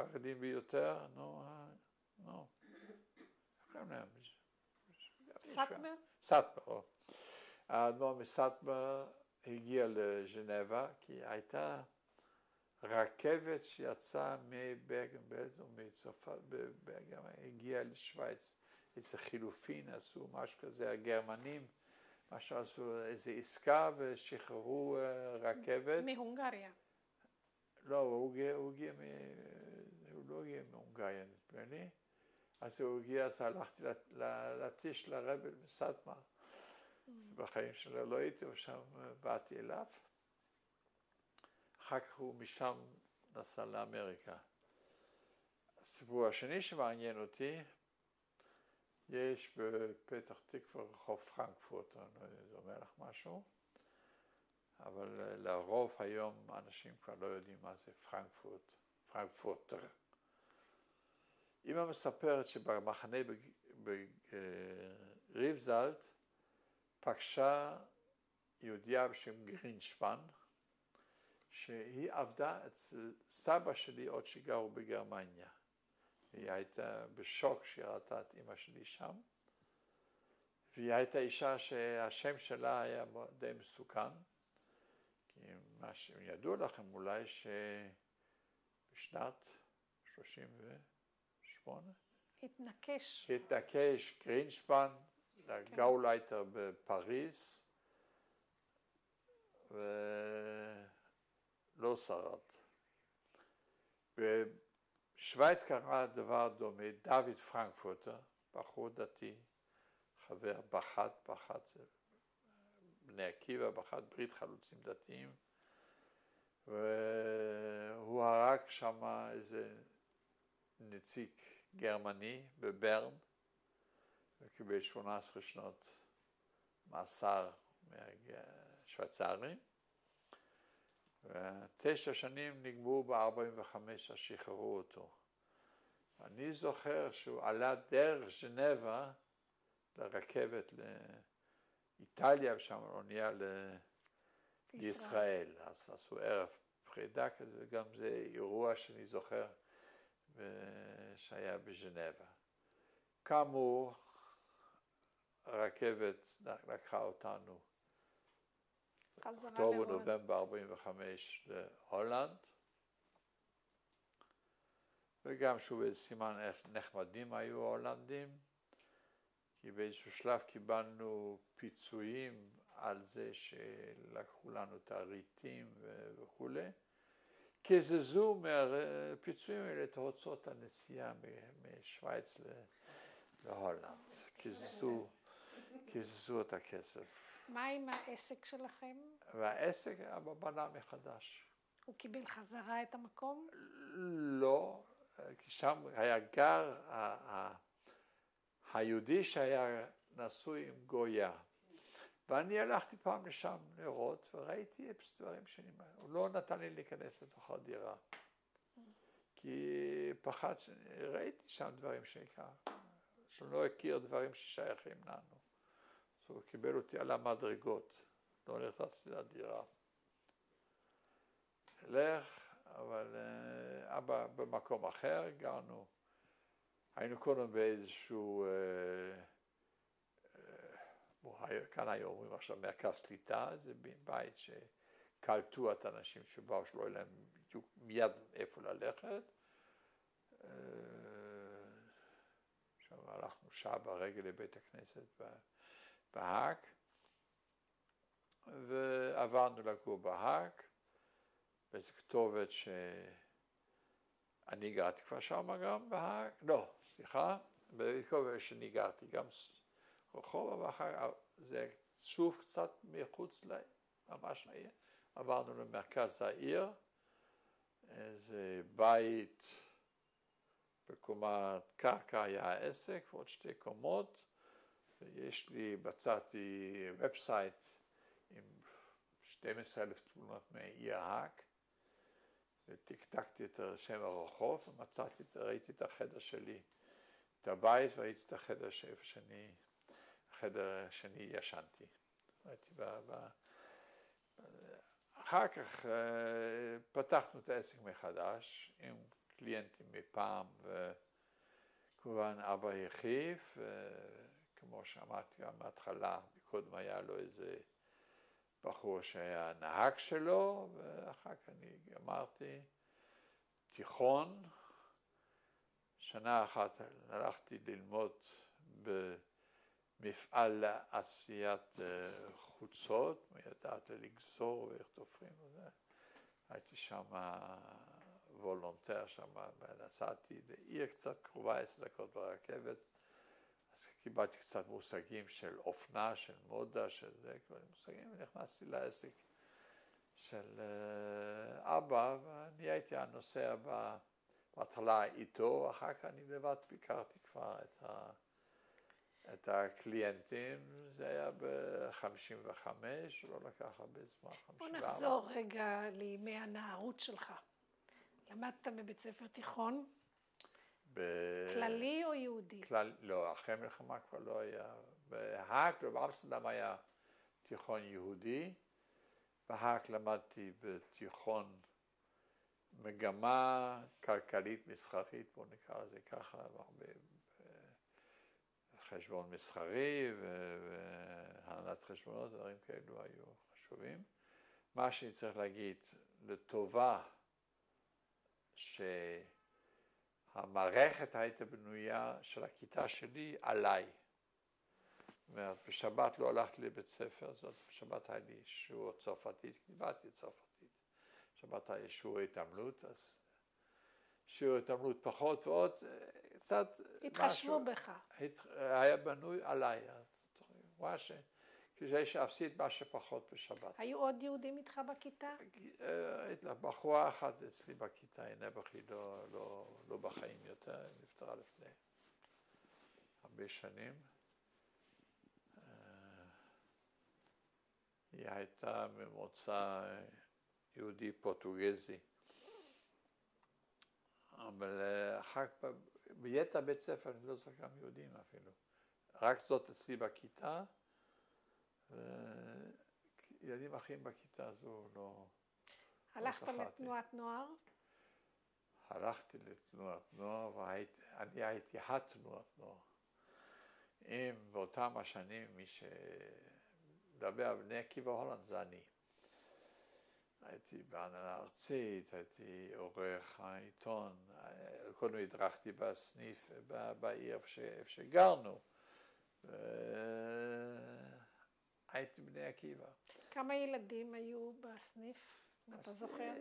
החרדים ביותר, נו, איך קוראים להם? סאטמר? סאטמר. האדמו"ר מסאטמר הגיע לז'נבה, כי הייתה רכבת שיצאה מברגן-בלזן ומצרפת, הגיעה לשוויץ, איזה חילופין, עשו משהו כזה, הגרמנים, משהו עשו איזו עסקה ושחררו רכבת. מהונגריה. לא, הוא לא הגיע מהונגריה, נדמה לי. אז הוא הגיע, אז הלכתי להתיש לרבי מסאטמר. בחיים שלו לא הייתי, ושם באתי אליו. אחר כך הוא משם נסע לאמריקה. הסיפור השני שמעניין אותי, יש בפתח תקווה רחוב פרנקפורט, אני לא יודע אם זה אומר לך משהו, אבל לרוב היום אנשים כבר לא יודעים מה זה פרנקפורטר. אמא מספרת שבמחנה בריבזלד פגשה יהודיה בשם גרינשפן, שהיא עבדה אצל סבא שלי עוד שגרו בגרמניה. היא הייתה בשוק שהיא ראתה את אמא שלי שם, והיא הייתה אישה שהשם שלה היה די מסוכן, כי מה שידוע לכם אולי שבשנת 38 התנקש גרינשפן לגאולייטר בפריז, ולא שרד. בשוויץ קרה דבר דומה, דוד פרנקפורטר, בחור דתי, חבר בחת בני עקיבא, בחת ברית חלוצים דתיים, והוא הרג שם איזה נציג גרמני בברן, וקיבל 18 שנות מאסר מהשוויצרים, ו9 שנים נגמרו ב-45, אז שחררו אותו. אני זוכר שהוא עלה דרך ז'נבה לרכבת לאיטליה, ושם אונייה לישראל. אז עשו ערב פרידה כזה, וגם זה אירוע שאני זוכר שהיה בז'נבה. כאמור, הרכבת לקחה אותנו אוקטובר, נובמבר 45 להולנד, וגם שוב איזה סימן איך נחמדים היו ההולנדים, כי באיזשהו שלב קיבלנו פיצויים על זה שלקחו לנו את הרהיטים וכו'. קיזזו מהפיצויים האלה את הוצאות הנסיעה משוויץ להולנד. קיזזו את הכסף. מה עם העסק שלכם? והעסק בנה מחדש. הוא קיבל חזרה את המקום? לא, כי שם היה גר היהודי שהיה נשוי עם גויה. ואני הלכתי פעם לשם לראות, וראיתי דברים הוא לא נתן לי להיכנס לתוך הדירה. כי פחד, ראיתי שם דברים שאני לא הכיר דברים ששייכים לנו. אז הוא קיבל אותי על המדרגות, לא נכנסתי לדירה. אבל אבא במקום אחר, גרנו, היינו קודם באיזשהו, כאן היו אומרים עכשיו מרכז קליטה, זה בית שקלטו את האנשים שבאו שלא היה להם בדיוק מיד איפה ללכת. עכשיו הלכנו שעה ברגל לבית הכנסת בהאג, ועברנו לגור בהאג, באיזו כתובת שאני גרתי כבר שם גם בהאג, לא, סליחה, בכתובת שאני גרתי גם רחוב, אבל זה שוב קצת מחוץ ממש העיר, עברנו למרכז העיר, איזה בית בקומת קרקע היה העסק, ועוד 2 קומות, ויש לי, בצעתי ובסייט עם 12,000 תמונות מהעיר האג, ותקתקתי את שם הרחוב, ומצאתי, ראיתי את החדר שלי, את הבית, וראיתי את החדר שאיפה החדר שאני ישנתי. אחר כך פתחנו את העסק מחדש עם קליינטים מפעם, וכמובן אבא החליף, כמו שאמרתי גם בהתחלה, קודם היה לו איזה בחור שהיה נהג שלו, ואחר כך אני גמרתי תיכון. שנה אחת הלכתי ללמוד במפעל לעשיית חוצות, ידעתי לגזור ואיך תופרים וזה. הייתי שם וולונטר שם, ונסעתי לעיר קצת קרובה 10 דקות ברכבת, אז קיבלתי קצת מושגים של אופנה, של מודה, של זה, כל מיני מושגים, ונכנסתי לעסק של אבא, ואני הייתי הנוסע בהתחלה איתו, אחר כך אני לבד ביקרתי כבר את הקליינטים, זה היה ב-55, לא לקח הרבה זמן, 54. בוא נחזור רגע לימי הנערות שלך. למדת בבית ספר תיכון? כללי או יהודי? לא, אחרי מלחמה כבר לא היה. בהאג, באמסטרדם היה תיכון יהודי, בהאג למדתי בתיכון מגמה כלכלית מסחרית, בואו נקרא לזה ככה, הרבה חשבון מסחרי והנהלת חשבונות, דברים כאלו היו חשובים. מה שאני צריך להגיד, לטובה שהמערכת הייתה בנויה של הכיתה שלי עליי. זאת אומרת, בשבת לא הלכתי לבית ספר, זאת בשבת היה לי שיעור צרפתית, קיבלתי צרפתית. בשבת היה שיעור התעמלות, אז שיעור התעמלות פחות ועוד, קצת התחשבו בך. היה בנוי עליי. רואה כדי שאפסיד מה שפחות בשבת. היו עוד יהודים איתך בכיתה? בחורה אחת אצלי בכיתה, נבחי לא בחיים יותר, נפטרה לפני הרבה שנים. היא הייתה ממוצא יהודי פורטוגזי. אבל אחר כך, ביתר בית ספר אני לא זוכר גם יהודים אפילו. רק זאת אצלי בכיתה, וילדים אחרים בכיתה הזו לא הלכת לתנועת נוער? הלכתי לתנועת נוער, ואני הייתי התנועת נוער. אם באותם השנים מי שמדבר על בני עקיבא הולנד זה אני. הייתי בהנהלה הארצית, הייתי עורך העיתון, קודם הדרכתי בסניף בעיר איפה שגרנו. הייתי בני עקיבא. כמה ילדים היו בסניף? אתה זוכר?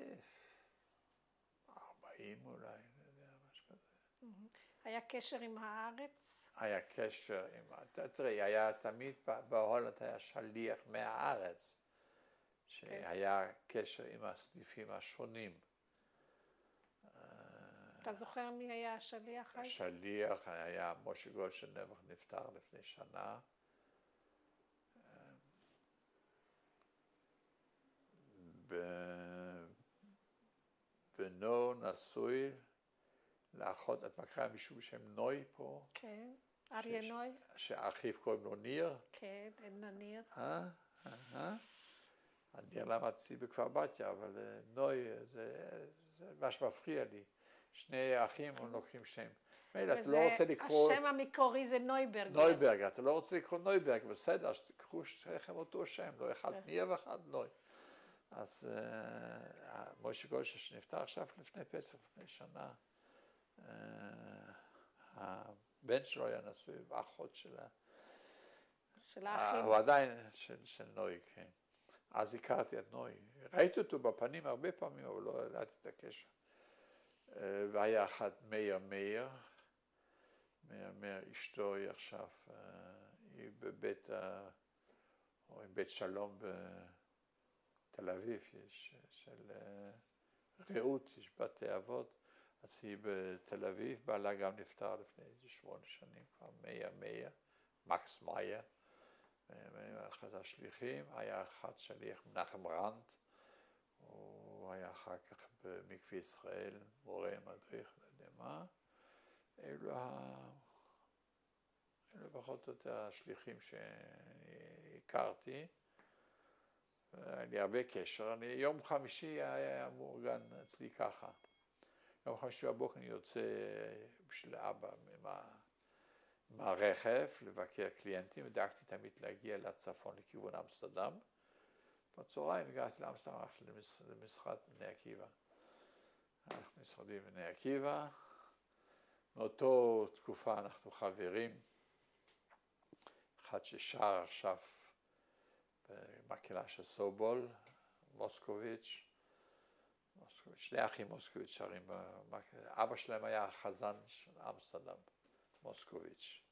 40 אולי, לא יודע, משהו כזה. היה קשר עם הארץ? היה קשר עם... תראי, היה תמיד בהולנד היה שליח מהארץ, שהיה קשר עם הסניפים השונים. אתה זוכר מי היה השליח? השליח היה משה גולדשטיין, נפטר לפני שנה. בנו נשוי לאחות, את מכירה מישהו בשם נוי פה? כן, אריה נוי. שאחיו קוראים לו ניר? כן, עדנה ניר. אני למדתי בכפר בתיה, אבל נוי זה מה שמפריע לי. שני אחים לוקחים שם. אתה לא רוצה לקרוא... השם המקורי זה נויברג. נויברג, אתה לא רוצה לקרוא נויברג, בסדר, אז תקחו שניכם אותו שם, לא אחד ניר ואחד נוי. אז משה גולדשטיין שנפטר עכשיו לפני פסח, לפני שנה, הבן שלו היה נשוי באחות של האחים. הוא עדיין של נוי, כן. אז הכרתי את נוי. ראיתי אותו בפנים הרבה פעמים, אבל לא ידעתי את הקשר. והיה אחד מאיר אשתו, היא עכשיו, היא בבית שלום בתל אביב, יש של רעות, יש בתי אבות, אז היא בתל אביב, בעלה גם נפטר לפני 8 שנים, כבר מאיר, מקס מאייר, אחד השליחים, היה אחד שליח מנחם רנט, הוא היה אחר כך במקווה ישראל, מורה, מדריך, לא יודע מה. אלו פחות או יותר השליחים שהכרתי. היה לי הרבה קשר. יום חמישי היה מאורגן אצלי ככה. יום חמישי בבוקר אני יוצא בשביל אבא עם הרכב לבקר קליינטים, ודאגתי תמיד להגיע לצפון לכיוון אמסטרדם. בצהריים הגעתי לאמסטרדם, הלכתי למשרד בני עקיבא. הלכתי למשרדים בני עקיבא. מאותו תקופה אנחנו חברים. אחד ששר עכשיו במקהלה של סובול, מוסקוביץ', שני אחים מוסקוביץ' שרים במקהלה. אבא שלהם היה החזן של אמסטרדם, מוסקוביץ'.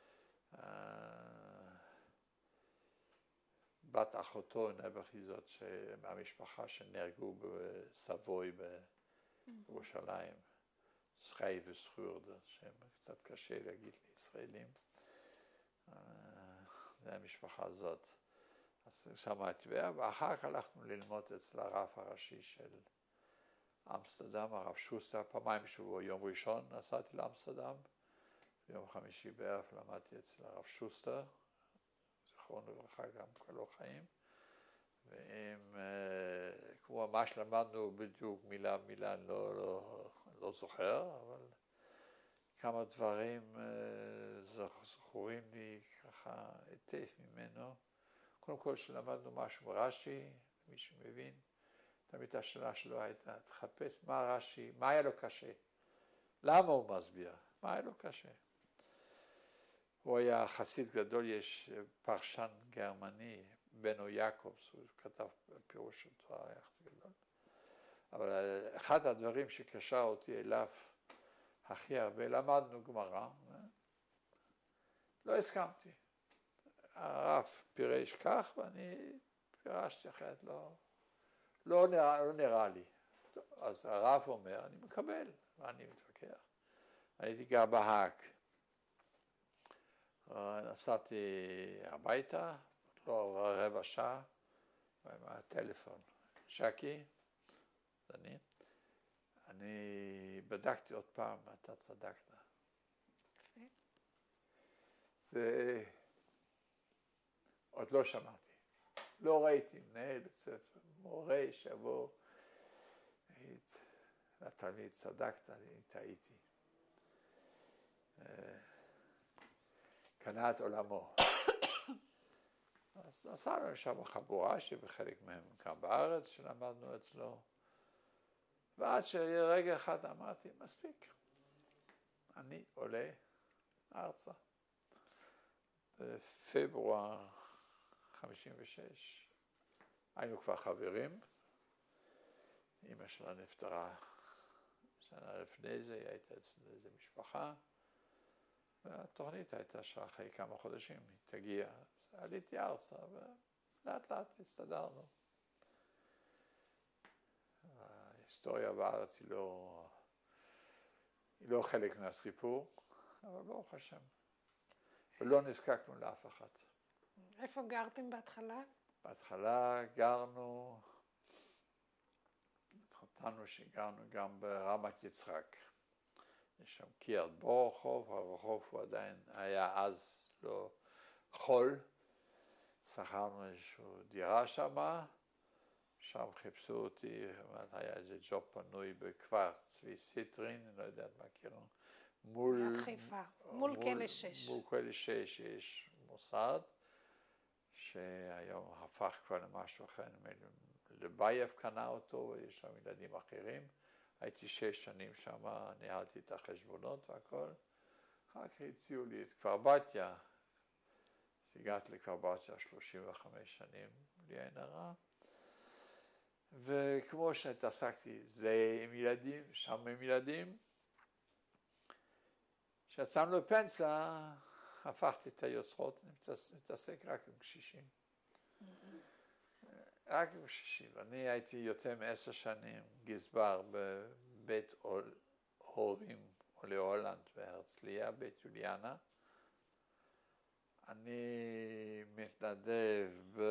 בת אחותו נעבך היא זאת מהמשפחה שנהרגו בסבוי בירושלים, שחי וסחורדה, שהם קצת קשה להגיד לישראלים. זה המשפחה הזאת. אז שמעתי, ואחר כך הלכנו ללמוד אצל הרב הראשי של אמסטרדם, הרב שוסטר, פעמיים בשבוע. יום ראשון נסעתי לאמסטרדם, ביום חמישי בערב למדתי אצל הרב שוסטר, זכרונו לברכה, גם כלו חיים, כמו ממש למדנו בדיוק מילה במילה, אני לא זוכר, אבל כמה דברים זכורים לי ככה היטב ממנו. קודם כל שלמדנו משהו ברש"י, מי שמבין, תמיד השאלה שלו הייתה, תחפש מה רש"י, מה היה לו קשה, למה הוא מסביר, מה היה לו קשה. הוא היה חסיד גדול, יש פרשן גרמני, בנו יעקובס, הוא כתב פירוש של תורה יחד גדול. אבל אחד הדברים שקשר אותי אליו הכי הרבה, למדנו גמרא, לא הסכמתי. הרב פירש כך ואני פירשתי אחרת, לא נראה לי. אז הרב אומר, אני מקבל, ואני מתווכח. אני הייתי גר בהאג. נסעתי הביתה, לא רבע שעה, עם הטלפון. שקי, אני בדקתי עוד פעם, אתה צדקת. זה עוד לא שמעתי. לא ראיתי מנהל בית ספר, מורה שיבוא, לתלמיד צדקת, אני טעיתי. קנה את עולמו. אז נסענו לשם חבורה שבחלק מהם כאן בארץ שלמדנו אצלו, ועד שרגע אחד אמרתי, מספיק, אני עולה ארצה. בפברואר 56 היינו כבר חברים, אמא שלה נפטרה שנה לפני זה, היא הייתה אצל איזו משפחה, והתוכנית הייתה שאחרי כמה חודשים היא תגיע, אז עליתי ארצה ולאט לאט הסתדרנו. ההיסטוריה בארץ היא לא חלק מהסיפור, אבל ברוך השם, ולא נזקקנו לאף אחד. איפה גרתם בהתחלה? בהתחלה גרנו, התחתנו שגרנו גם ברמת יצחק. יש שם קירת ברחוב, הרחוב הוא עדיין היה אז לא חול. שכרנו איזושהי דירה שמה, שם חיפשו אותי, היה איזה ג'וב פנוי בכפר צבי סיטרין, אני לא יודע מה מכירים. מול חיפה, מול כלא 6. מול כלא 6 יש מוסד, שהיום הפך כבר למשהו אחר, לבייב קנה אותו, ויש שם ילדים אחרים. הייתי 6 שנים שם, ניהלתי את החשבונות והכל. אחר כך הציעו לי את כפר בתיה. אז הגעתי לכפר בתיה 35 שנים, בלי עין הרע. וכמו שהתעסקתי, זה עם ילדים, שם עם ילדים. כשיצאנו לפנסיה, הפכתי את היוצרות, מתעסק רק עם קשישים. רק עם קשישים. אני הייתי יותר מ10 שנים גזבר בבית הורים עולי הולנד בהרצליה, בית יוליאנה. אני מתנדב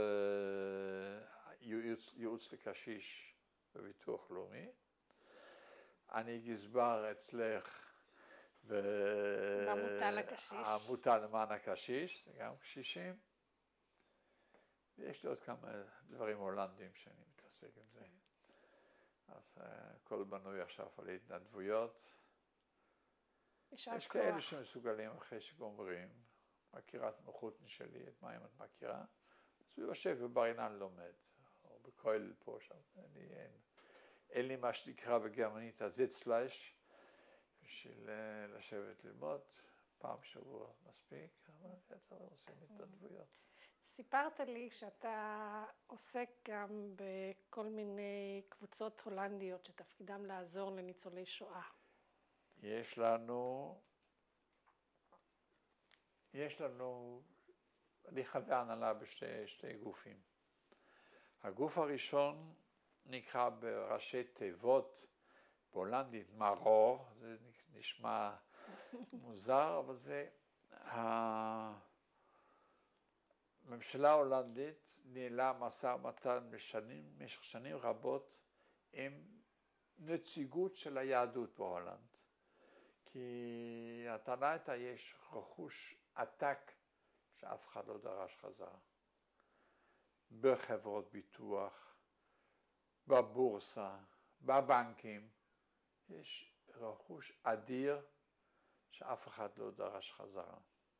בייעוץ לקשיש בביטוח לאומי. אני גזבר אצלך בעמותה לקשיש. העמותה למען הקשיש, זה גם קשישים. ויש לי עוד כמה דברים הולנדים שאני מתעסק עם זה. אז הכל בנוי עכשיו על התנדבויות. יש כוח. כאלה שמסוגלים אחרי שגומרים, מכירה את מחותני שלי, את מים את מכירה, אז הוא יושב בבר אילן לומד, או בכולל פה שם, אין לי מה שנקרא בגרמנית הזיצפלייש, בשביל לשבת ללמוד, פעם שבוע מספיק, אבל יצא עושים התנדבויות. סיפרת לי שאתה עוסק גם בכל מיני קבוצות הולנדיות שתפקידם לעזור לניצולי שואה. יש לנו, אני חבר הנהלה בשתי גופים. הגוף הראשון נקרא בראשי תיבות, בהולנדית מרור, זה נשמע מוזר, אבל זה הממשלה ההולנדית ניהלה משא ומתן במשך שנים רבות עם נציגות של היהדות בהולנד. כי הטענה הייתה, יש רכוש עתק שאף אחד לא דרש חזרה. בחברות ביטוח, בבורסה, בבנקים, יש רכוש אדיר שאף אחד לא דרש חזרה.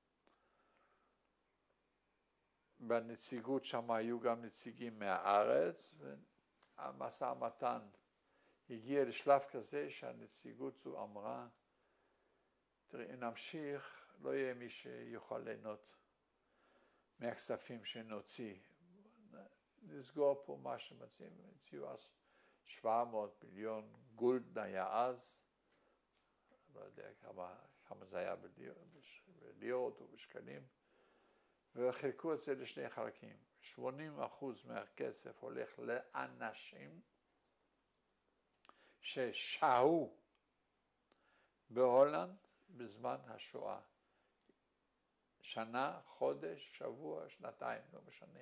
בנציגות שם היו גם נציגים מהארץ, והמשא ומתן הגיע לשלב כזה שהנציגות זו אמרה, תראי, אם נמשיך, לא יהיה מי שיוכל ליהנות מהכספים שנוציא. נסגור פה מה שמציעים, הציעו אז 700 מיליון גולד היה אז, לא יודע כמה זה היה בלירות או בשקלים, וחילקו את זה לשני חלקים. 80% מהכסף הולך לאנשים ששהו בהולנד בזמן השואה. שנה, חודש, שבוע, שנתיים, לא משנה.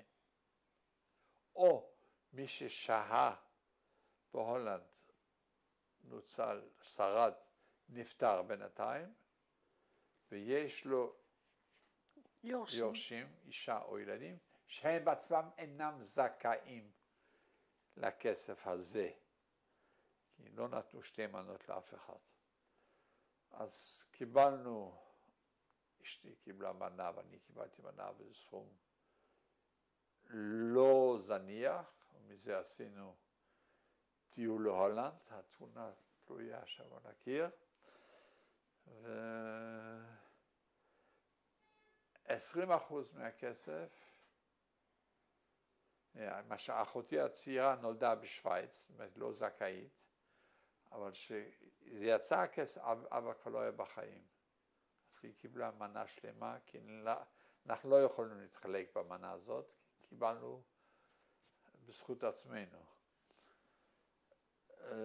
או מי ששהה בהולנד, נוצל, שרד, נפטר בינתיים, ויש לו יורשים, אישה או ילדים, שהם בעצמם אינם זכאים לכסף הזה. כי לא נתנו שתי מנות לאף אחד. אז קיבלנו, אשתי קיבלה מנה ואני קיבלתי מנה וזה סכום לא זניח, ומזה עשינו טיול להולנד, התמונה תלויה שם על הקיר, 20% מהכסף, מה שאחותי הצעירה נולדה בשוויץ, זאת אומרת לא זכאית, אבל כשזה יצא הכסף, אבא כבר לא היה בחיים. אז היא קיבלה מנה שלמה, כי אנחנו לא יכולנו להתחלק במנה הזאת, כי קיבלנו בזכות עצמנו. 20%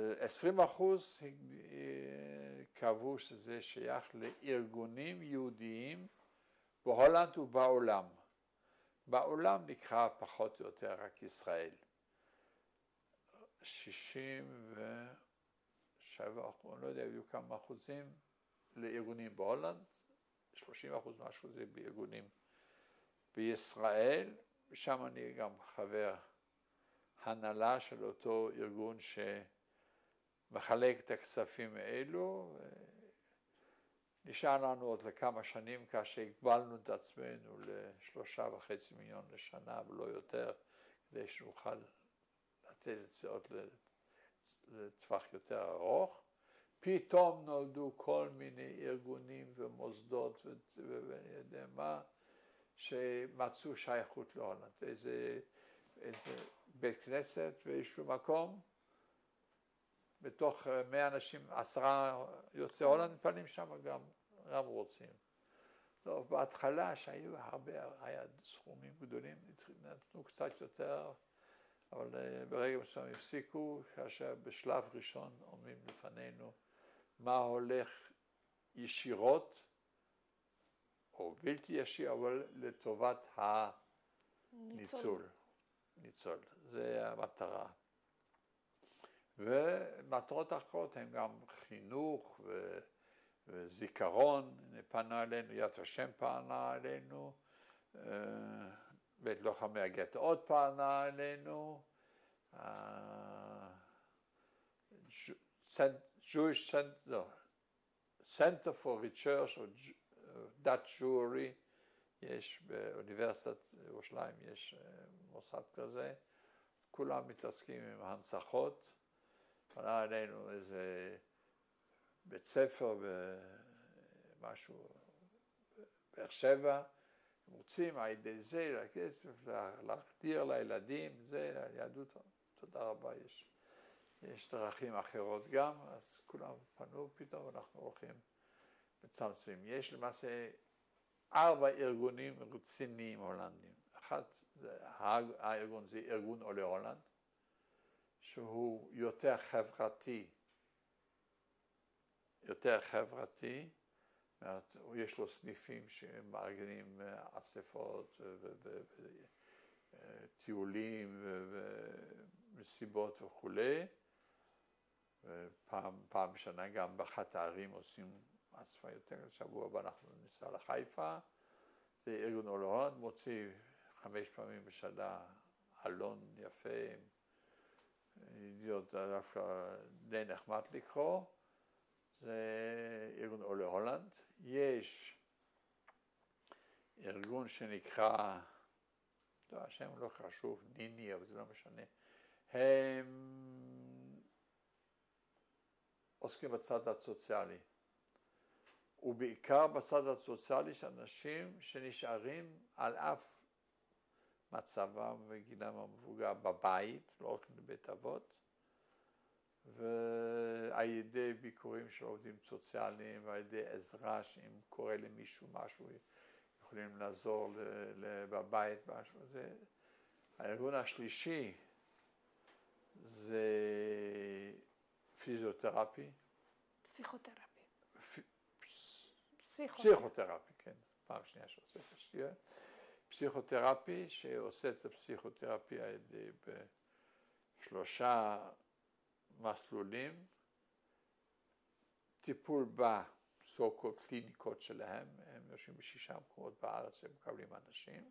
קבעו שזה שייך לארגונים יהודיים בהולנד ובעולם. בעולם נקרא פחות או יותר רק ישראל. 67%, אני לא יודע בדיוק כמה אחוזים, לארגונים בהולנד, 30% משהו זה בארגונים בישראל, ושם אני גם חבר הנהלה של אותו ארגון שמחלק את הכספים האלו, נשאר לנו עוד לכמה שנים כאשר הגבלנו את עצמנו ל3.5 מיליון לשנה ולא יותר, כדי שנוכל לתת את זה עוד לטווח יותר ארוך. פתאום נולדו כל מיני ארגונים ומוסדות ואני יודע מה, שמצאו שייכות להולנד. איזה בית כנסת באיזשהו מקום, בתוך 100 אנשים, 10 יוצאי הולנד מתפללים שם גם רוצים. טוב, בהתחלה שהיו היה סכומים גדולים, נתנו קצת יותר, אבל ברגע מסוים הפסיקו, כאשר בשלב ראשון עומדים לפנינו מה הולך ישירות, או בלתי ישיר, אבל לטובת הניצול. ניצול, זה המטרה. ומטרות אחרות הן גם חינוך וזיכרון, פנה אלינו, יד ושם פנה אלינו, בית לוחמי הגטאות פנה אלינו, Jewish Center for Research of Dutch Jewry, יש באוניברסיטת ירושלים, יש מוסד כזה, כולם מתעסקים עם הנצחות, פנה אלינו איזה בית ספר במשהו באר שבע, הם רוצים על ידי זה, לכסף, להחדיר לילדים, זה היהדות, תודה רבה, יש דרכים אחרות גם, אז כולם פנו פתאום, אנחנו הולכים מצמצמים. יש למעשה 4 ארגונים רציניים הולנדים. הארגון זה ארגון עולי הולנד, שהוא יותר חברתי, יש לו סניפים שמארגנים אספות וטיולים ומסיבות וכולי. פעם בשנה גם באחת הערים עושים אספה יותר, שבוע הבא אנחנו ניסע לחיפה. זה ארגון עולי הולנד, מוציא 5 פעמים בשנה עלון יפה, ידיעות דווקא די נחמד לקרוא. זה ארגון עולי הולנד. יש ארגון שנקרא, השם לא חשוב, ניני, אבל זה לא משנה. הם עוסקים בצד הסוציאלי. ובעיקר בצד הסוציאלי של אנשים שנשארים על אף מצבם וגילם המבוגר בבית, לא הולכים לבית אבות, ועל ידי ביקורים של עובדים סוציאליים ועל ידי עזרה שאם קורה למישהו משהו יכולים לעזור בבית משהו. הארגון השלישי זה פיזיותרפי. פסיכותרפי, כן, פעם שנייה שעושה את השתייה. פסיכותרפי שעושה את הפסיכותרפיה ב3 מסלולים, טיפול בסו-קולד קליניקות שלהם, הם יושבים ב6 מקומות בארץ, הם מקבלים אנשים,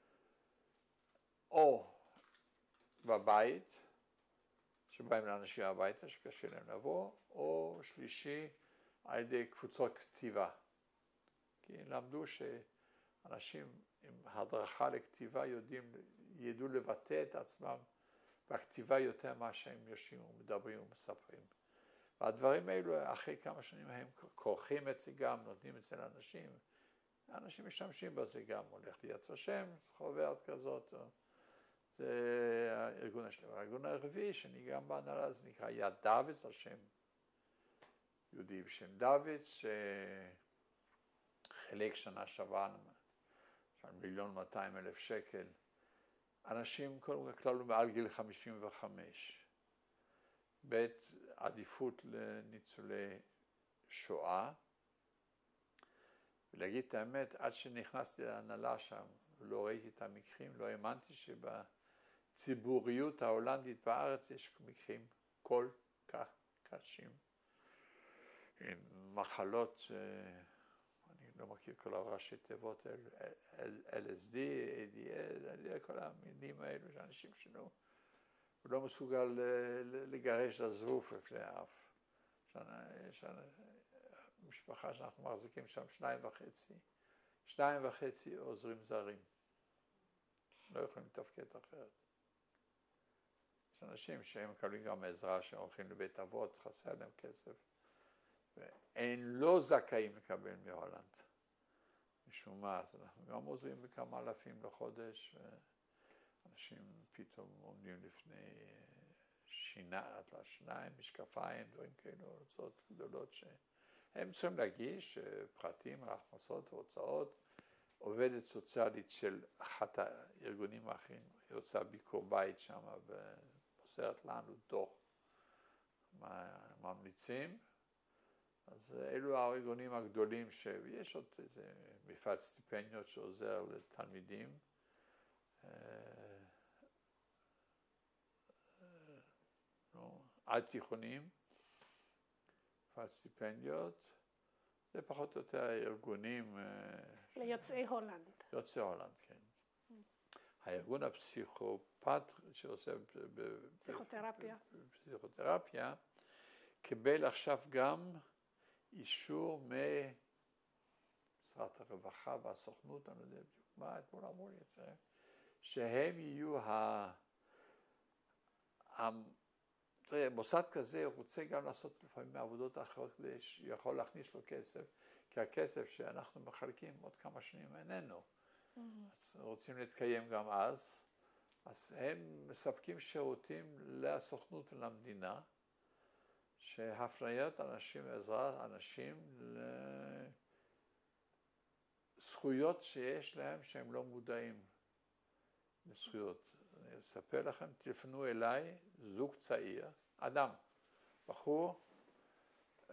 או בבית, שבאים לאנשים הביתה שקשה להם לבוא, או שלישי על ידי קבוצות כתיבה. כי למדו שאנשים עם הדרכה לכתיבה ידעו לבטא את עצמם בכתיבה יותר מה שהם יושבים ומדברים ומספרים. והדברים האלו אחרי כמה שנים הם כורכים את זה גם, נותנים את זה לאנשים. האנשים משתמשים בזה גם, הולך ליד ושם, חוברת כזאת. זה הארגון השלם. הארגון הרביעי שאני גם בהנהלה, זה נקרא יד דוד, על שם יהודי בשם דוד, שחילק שנה שעברה 1,200,000 שקל. אנשים קודם כל כללו מעל גיל 55. ב' עדיפות לניצולי שואה. ולהגיד את האמת, עד שנכנסתי להנהלה שם, ולא ראיתי את המקרים, לא האמנתי שבציבוריות ההולנדית בארץ יש מקרים כל כך קשים. עם מחלות שאני לא מכיר כל הראשי תיבות, LSD, ADL, כל המינים האלו, שאנשים שלא, הוא לא מסוגל לגרש לזבוף לפני האף. יש משפחה שאנחנו מחזיקים שם 2.5 עוזרים זרים. לא יכולים לתפקד אחרת. יש אנשים שהם מקבלים גם עזרה, שהם הולכים לבית אבות, חסר להם כסף, והם לא זכאים לקבל מהולנד. משום מה, אז אנחנו גם עוזרים בכמה אלפים לחודש, ואנשים פתאום עומדים לפני השיניים, משקפיים, דברים כאלו, הוצאות גדולות שהם צריכים להגיש, פרטים על הכנסות והוצאות. עובדת סוציאלית של אחת הארגונים האחרים, היא עושה ביקור בית שם ומוסרת לנו דוח ממליצים. אז אלו הארגונים הגדולים שיש עוד איזה מפעל סטיפניות שעוזר לתלמידים. על תיכונים, מפעל סטיפניות. זה פחות או יותר הארגונים... ליוצאי הולנד. יוצאי הולנד, כן. הארגון הפסיכופת שעושה... פסיכותרפיה. פסיכותרפיה, קיבל עכשיו גם אישור משרד הרווחה והסוכנות, אני לא יודע בדיוק מה, אתמול אמרו לי את זה, שהם יהיו מוסד כזה רוצה גם לעשות לפעמים עבודות אחרות כדי שיכול להכניס לו כסף, כי הכסף שאנחנו מחלקים עוד כמה שנים איננו. אז רוצים להתקיים גם אז הם מספקים שירותים לסוכנות ולמדינה, שהפניית אנשים ועזרת אנשים לזכויות שיש להם שהם לא מודעים לזכויות. אני אספר לכם, תלפנו אליי זוג צעיר, אדם, בחור, הוא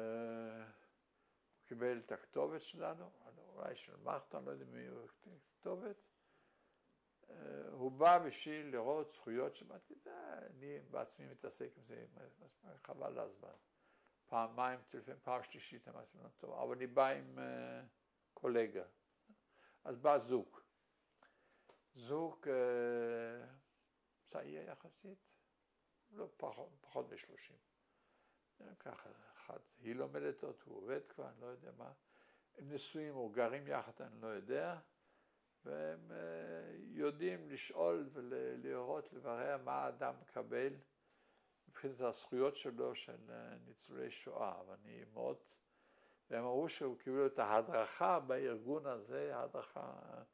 קיבל את הכתובת שלנו, אולי של מחטה, לא יודע מי הוא הכתובת, הוא בא בשביל לראות זכויות שאמרתי, אני בעצמי מתעסק עם זה, חבל הזמן. פעמיים טלפון, פעם שלישית, אמרתי לו, טוב, אבל אני בא עם קולגה. אז בא זוג צעיר יחסית, לא פחות מ-30. ככה, היא לומדת אותו, הוא עובד כבר, אני לא יודע מה. הם נשואים או גרים יחד, אני לא יודע. והם יודעים לשאול ולראות, לברר מה האדם מקבל מבחינת הזכויות שלו של ניצולי שואה. ואני מאוד, והם אמרו שהוא קיבל את ההדרכה בארגון הזה, ההדרכה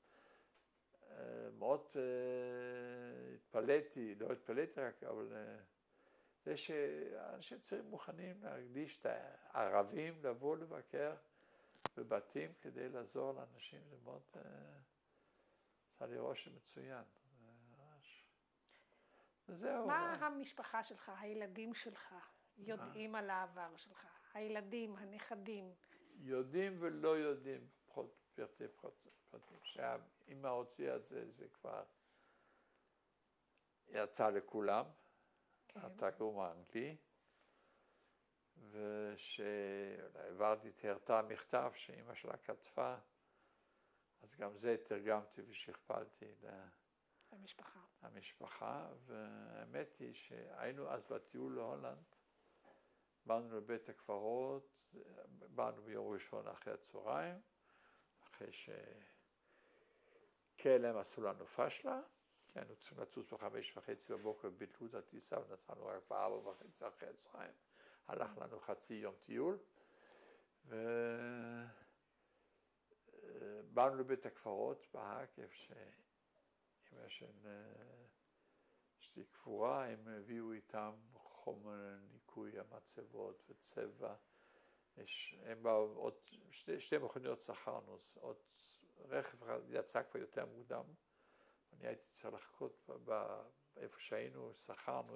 מאוד התפלאתי, לא התפלאתי רק, אבל זה שאנשים צריכים מוכנים להקדיש את הערבים לבוא לבקר בבתים כדי לעזור לאנשים, זה מאוד עשה לי רושם מצוין. וזהו. מה המשפחה שלך, הילדים שלך, יודעים על העבר שלך? הילדים, הנכדים. יודעים ולא יודעים, פרטי פרטים. כשהאמא הוציאה את זה, זה כבר יצא לכולם, התרגום האנגלי, ושהעברתי, הרתה מכתב שאמא שלה כתבה, אז גם זה תרגמתי ושכפלתי למשפחה, והאמת היא שהיינו אז בטיול להולנד, באנו לבית הקברות, באנו ביום ראשון אחרי הצהריים, אחרי שכלם עשו לנו פשלה, כי היינו צריכים לטוס ב5:30 בבוקר, ביטלו את הטיסה ונסענו רק ב4:30 אחרי הצהריים, הלך לנו חצי יום טיול, באנו לבית הקברות בהר, איפה שאמא של אשתי קבורה, הם הביאו איתם חומר ניקוי המצבות וצבע, הם באו עוד שתי מכוניות שכרנו, עוד רכב יצא כבר יותר מוקדם, אני הייתי צריך לחכות איפה שהיינו, שכרנו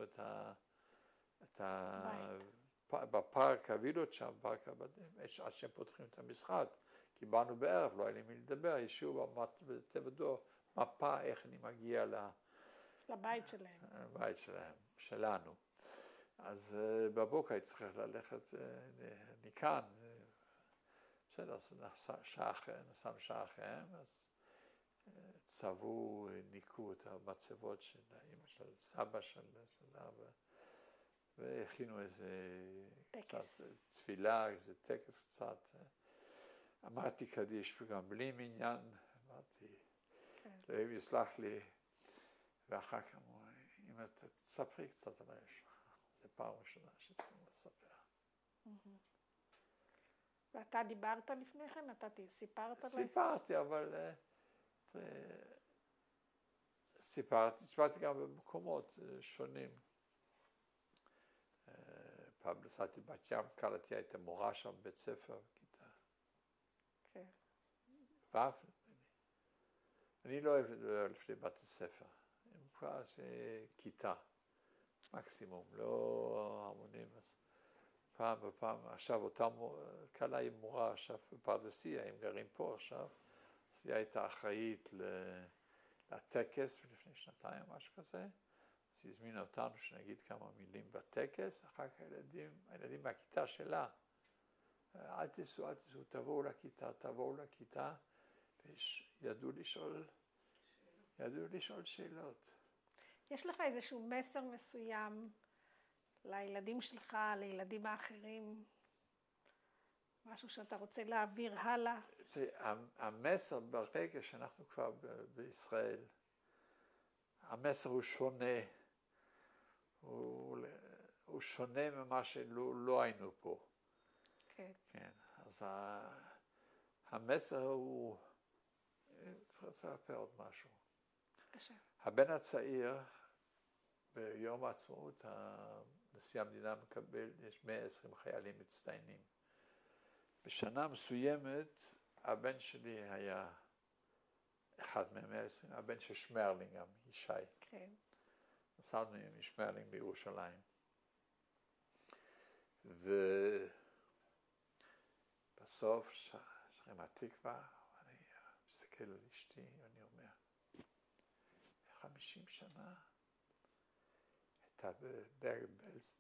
בפארק הווילות שם, פארק הבדים, עד שהם פותחים את המשחק, כי באנו בערב, לא היה לי מי לדבר, השאירו בטבע דור מפה איך אני מגיע לבית שלהם. לבית שלנו. אז בבוקר הייתי צריך ללכת מכאן, בסדר, אז נסענו שעה אחריהם, אז צבעו, ניקו את המצבות של אמא של סבא שלה, והכינו איזה קצת תפילה, איזה טקס קצת. אמרתי קדיש וגם בלי מניין, אמרתי, אלוהים יסלח לי, ואחר כך אמרו, אם את תספרי קצת על המשפחה, זו פעם ראשונה שצריכים לספר. ואתה דיברת לפני כן? אתה סיפרת? סיפרתי, אבל סיפרתי גם במקומות שונים. פעם נסעתי בת ים, קלטי הייתה מורה שם בבית ספר, בכיתה. כן. ואף אני לא אוהב לדבר לפני בתי ספר. הם כבר כיתה, מקסימום, לא המונים. פעם ופעם, עכשיו אותה קלה היא מורה עכשיו בפרדסיה, הם גרים פה עכשיו, אז היא הייתה אחראית לטקס לפני שנתיים, משהו כזה, אז היא הזמינה אותנו שנגיד כמה מילים בטקס, אחר כך הילדים מהכיתה שלה, אל תיסעו, תבואו לכיתה, וידעו לשאול שאלות. יש לך איזשהו מסר מסוים לילדים שלך, לילדים האחרים? משהו שאתה רוצה להעביר הלאה? המסר ברגע שאנחנו כבר בישראל, המסר הוא שונה. הוא שונה ממה שלא היינו פה. כן. כן, אז המסר הוא... צריך לספר עוד משהו. בבקשה. הבן הצעיר, ביום העצמאות, נשיא המדינה מקבל, יש 120 חיילים מצטיינים. בשנה מסוימת, הבן שלי היה אחד מ-120, הבן של שמרלינג גם, ישי. כן. נסענו עם שמרלינג בירושלים. ובסוף, שרים התקווה, אני מסתכל על אשתי, ואני אומר, 50 שנה הייתה בברג בלזן.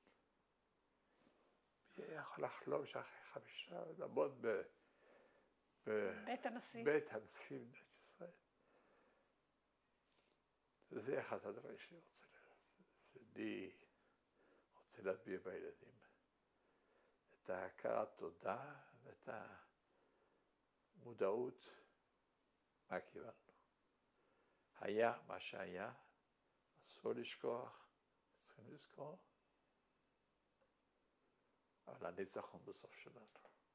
מי יכול לחלום שאחרי 5 שנה לעמוד בית הנשיא. בית הנשיא במדינת ישראל. זה אחד הדברים שאני רוצה להטביע בילדים. את ההכרת תודה ואת המודעות מה קיבלנו. היה מה שהיה, אסור לשכוח, צריכים לזכור, אבל הניצחון בסוף שלנו.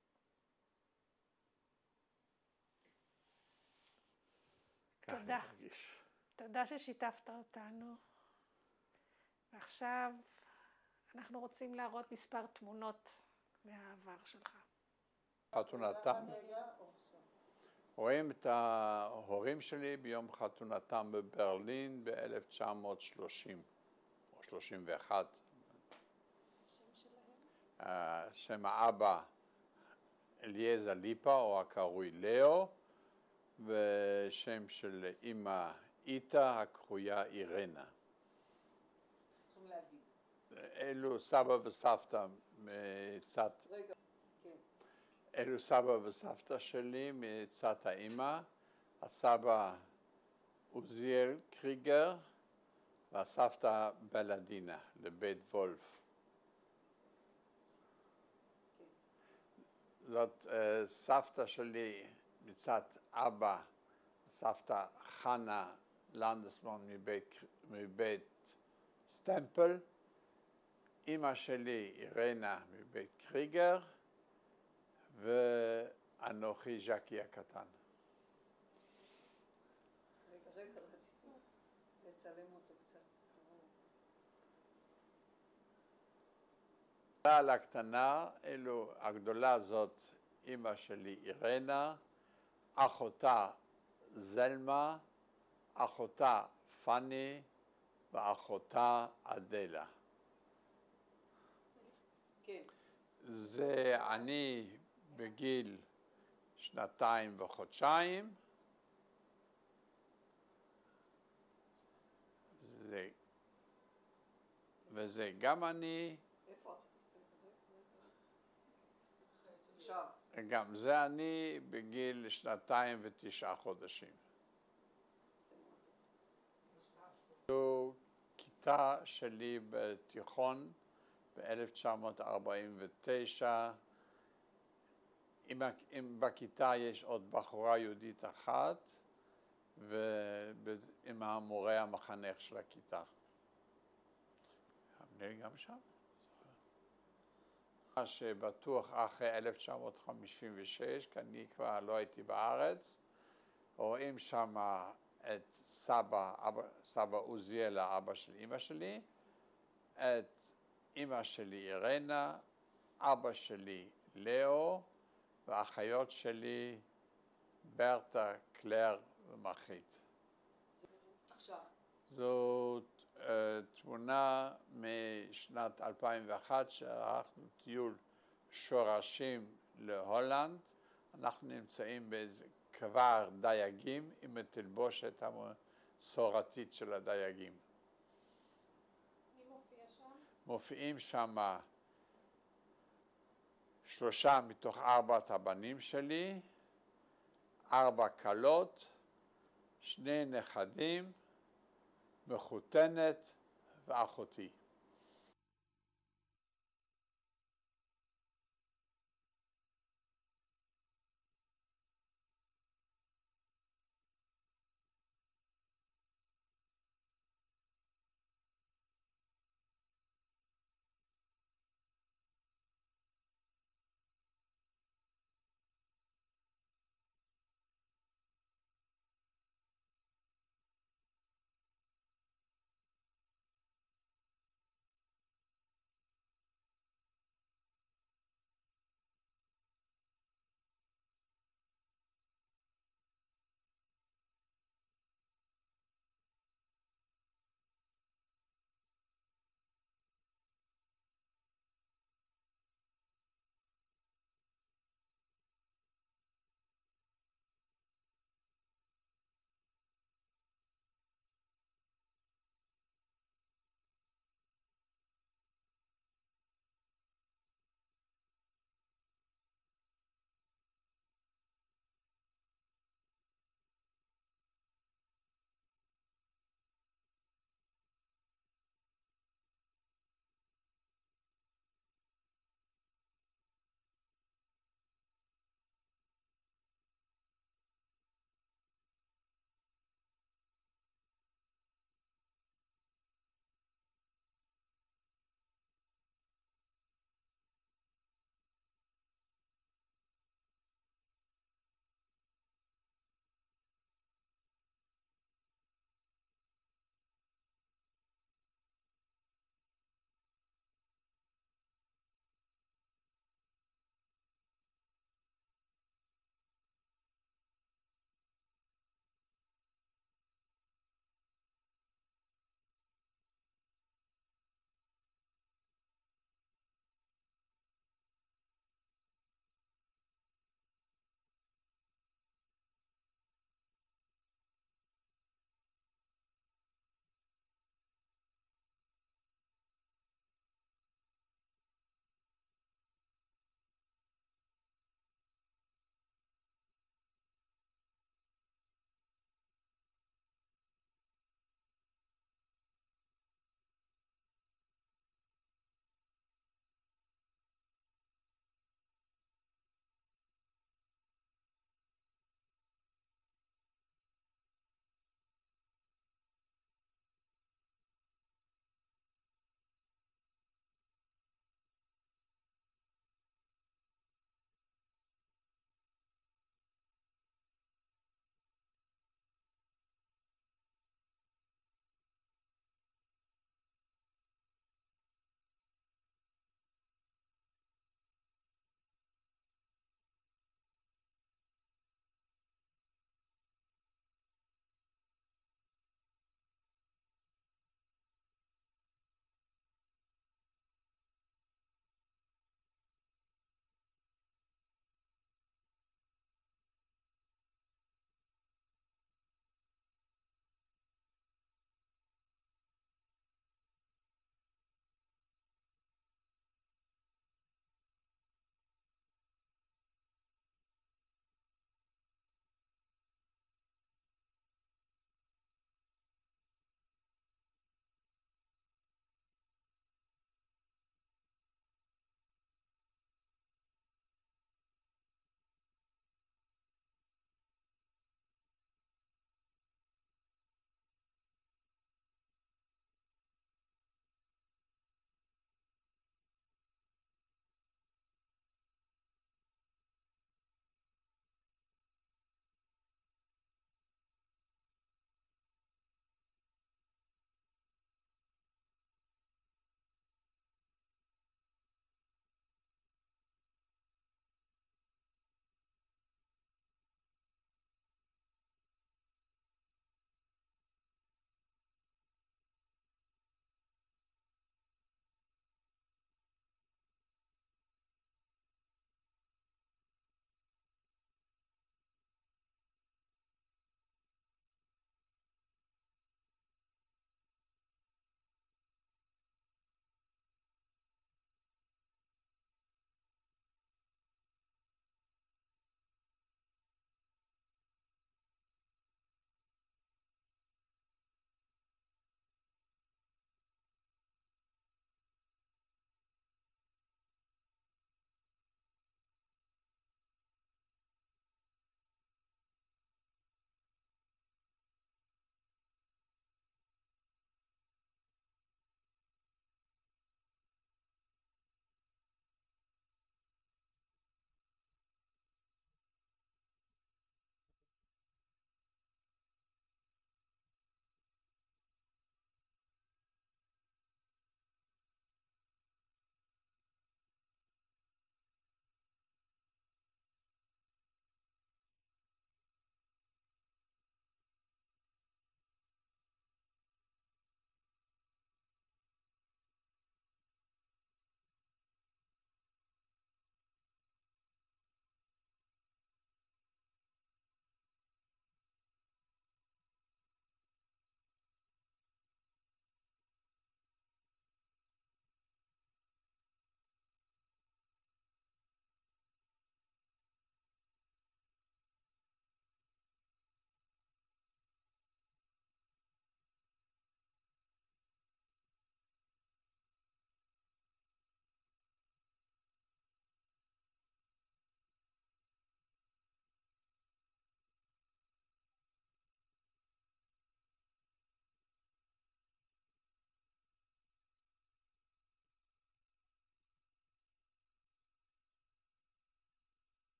תודה. תודה ששיתפת אותנו. ועכשיו אנחנו רוצים להראות מספר תמונות מהעבר שלך. חתונתם. רואים את ההורים שלי ביום חתונתם בברלין ב-1930 או 31. שם האבא אליעזר ליפה או הקרוי לאו, ושם של אמא איתה הקרויה אירנה. אלו סבא וסבתא מצד... רגע, כן. אלו סבא וסבתא שלי מצד האמא, הסבא עוזיאל קריגר והסבתא בלדינה לבית וולף. זאת סבתא שלי מצד אבא, סבתא חנה לנדסמן מבית סטמפל, אמא שלי אירנה מבית קריגר, ואנוכי ז'קי הקטן. רגע, רציתי לצלם אותו קצת. על הקטנה, אלו הגדולה זאת אמא שלי אירנה, אחותה זלמה, אחותה פני ואחותה אדלה. כן. זה אני בגיל 2 וחודשיים. וזה גם אני. איפה? עכשיו. גם זה אני בגיל 2 ו9 חודשים. זו כיתה שלי בתיכון ב-1949. בכיתה יש עוד בחורה יהודית אחת, ועם המורה המחנך של הכיתה. אני גם שם. מה שבטוח אחרי 1956, כי אני כבר לא הייתי בארץ, רואים שם את סבא עוזיאל, האבא של אמא שלי, את אמא שלי אירנה, אבא שלי לאו, והאחיות שלי ברטה, קלר ומחית. עכשיו. זאת תמונה משנת 2001 שערכנו טיול שורשים להולנד. אנחנו נמצאים באיזה כפר דייגים עם התלבושת המסורתית של הדייגים. מי מופיע שם? מופיעים שם 3 מתוך 4 הבנים שלי, 4 כלות, 2 נכדים, מחותנת ואחותי.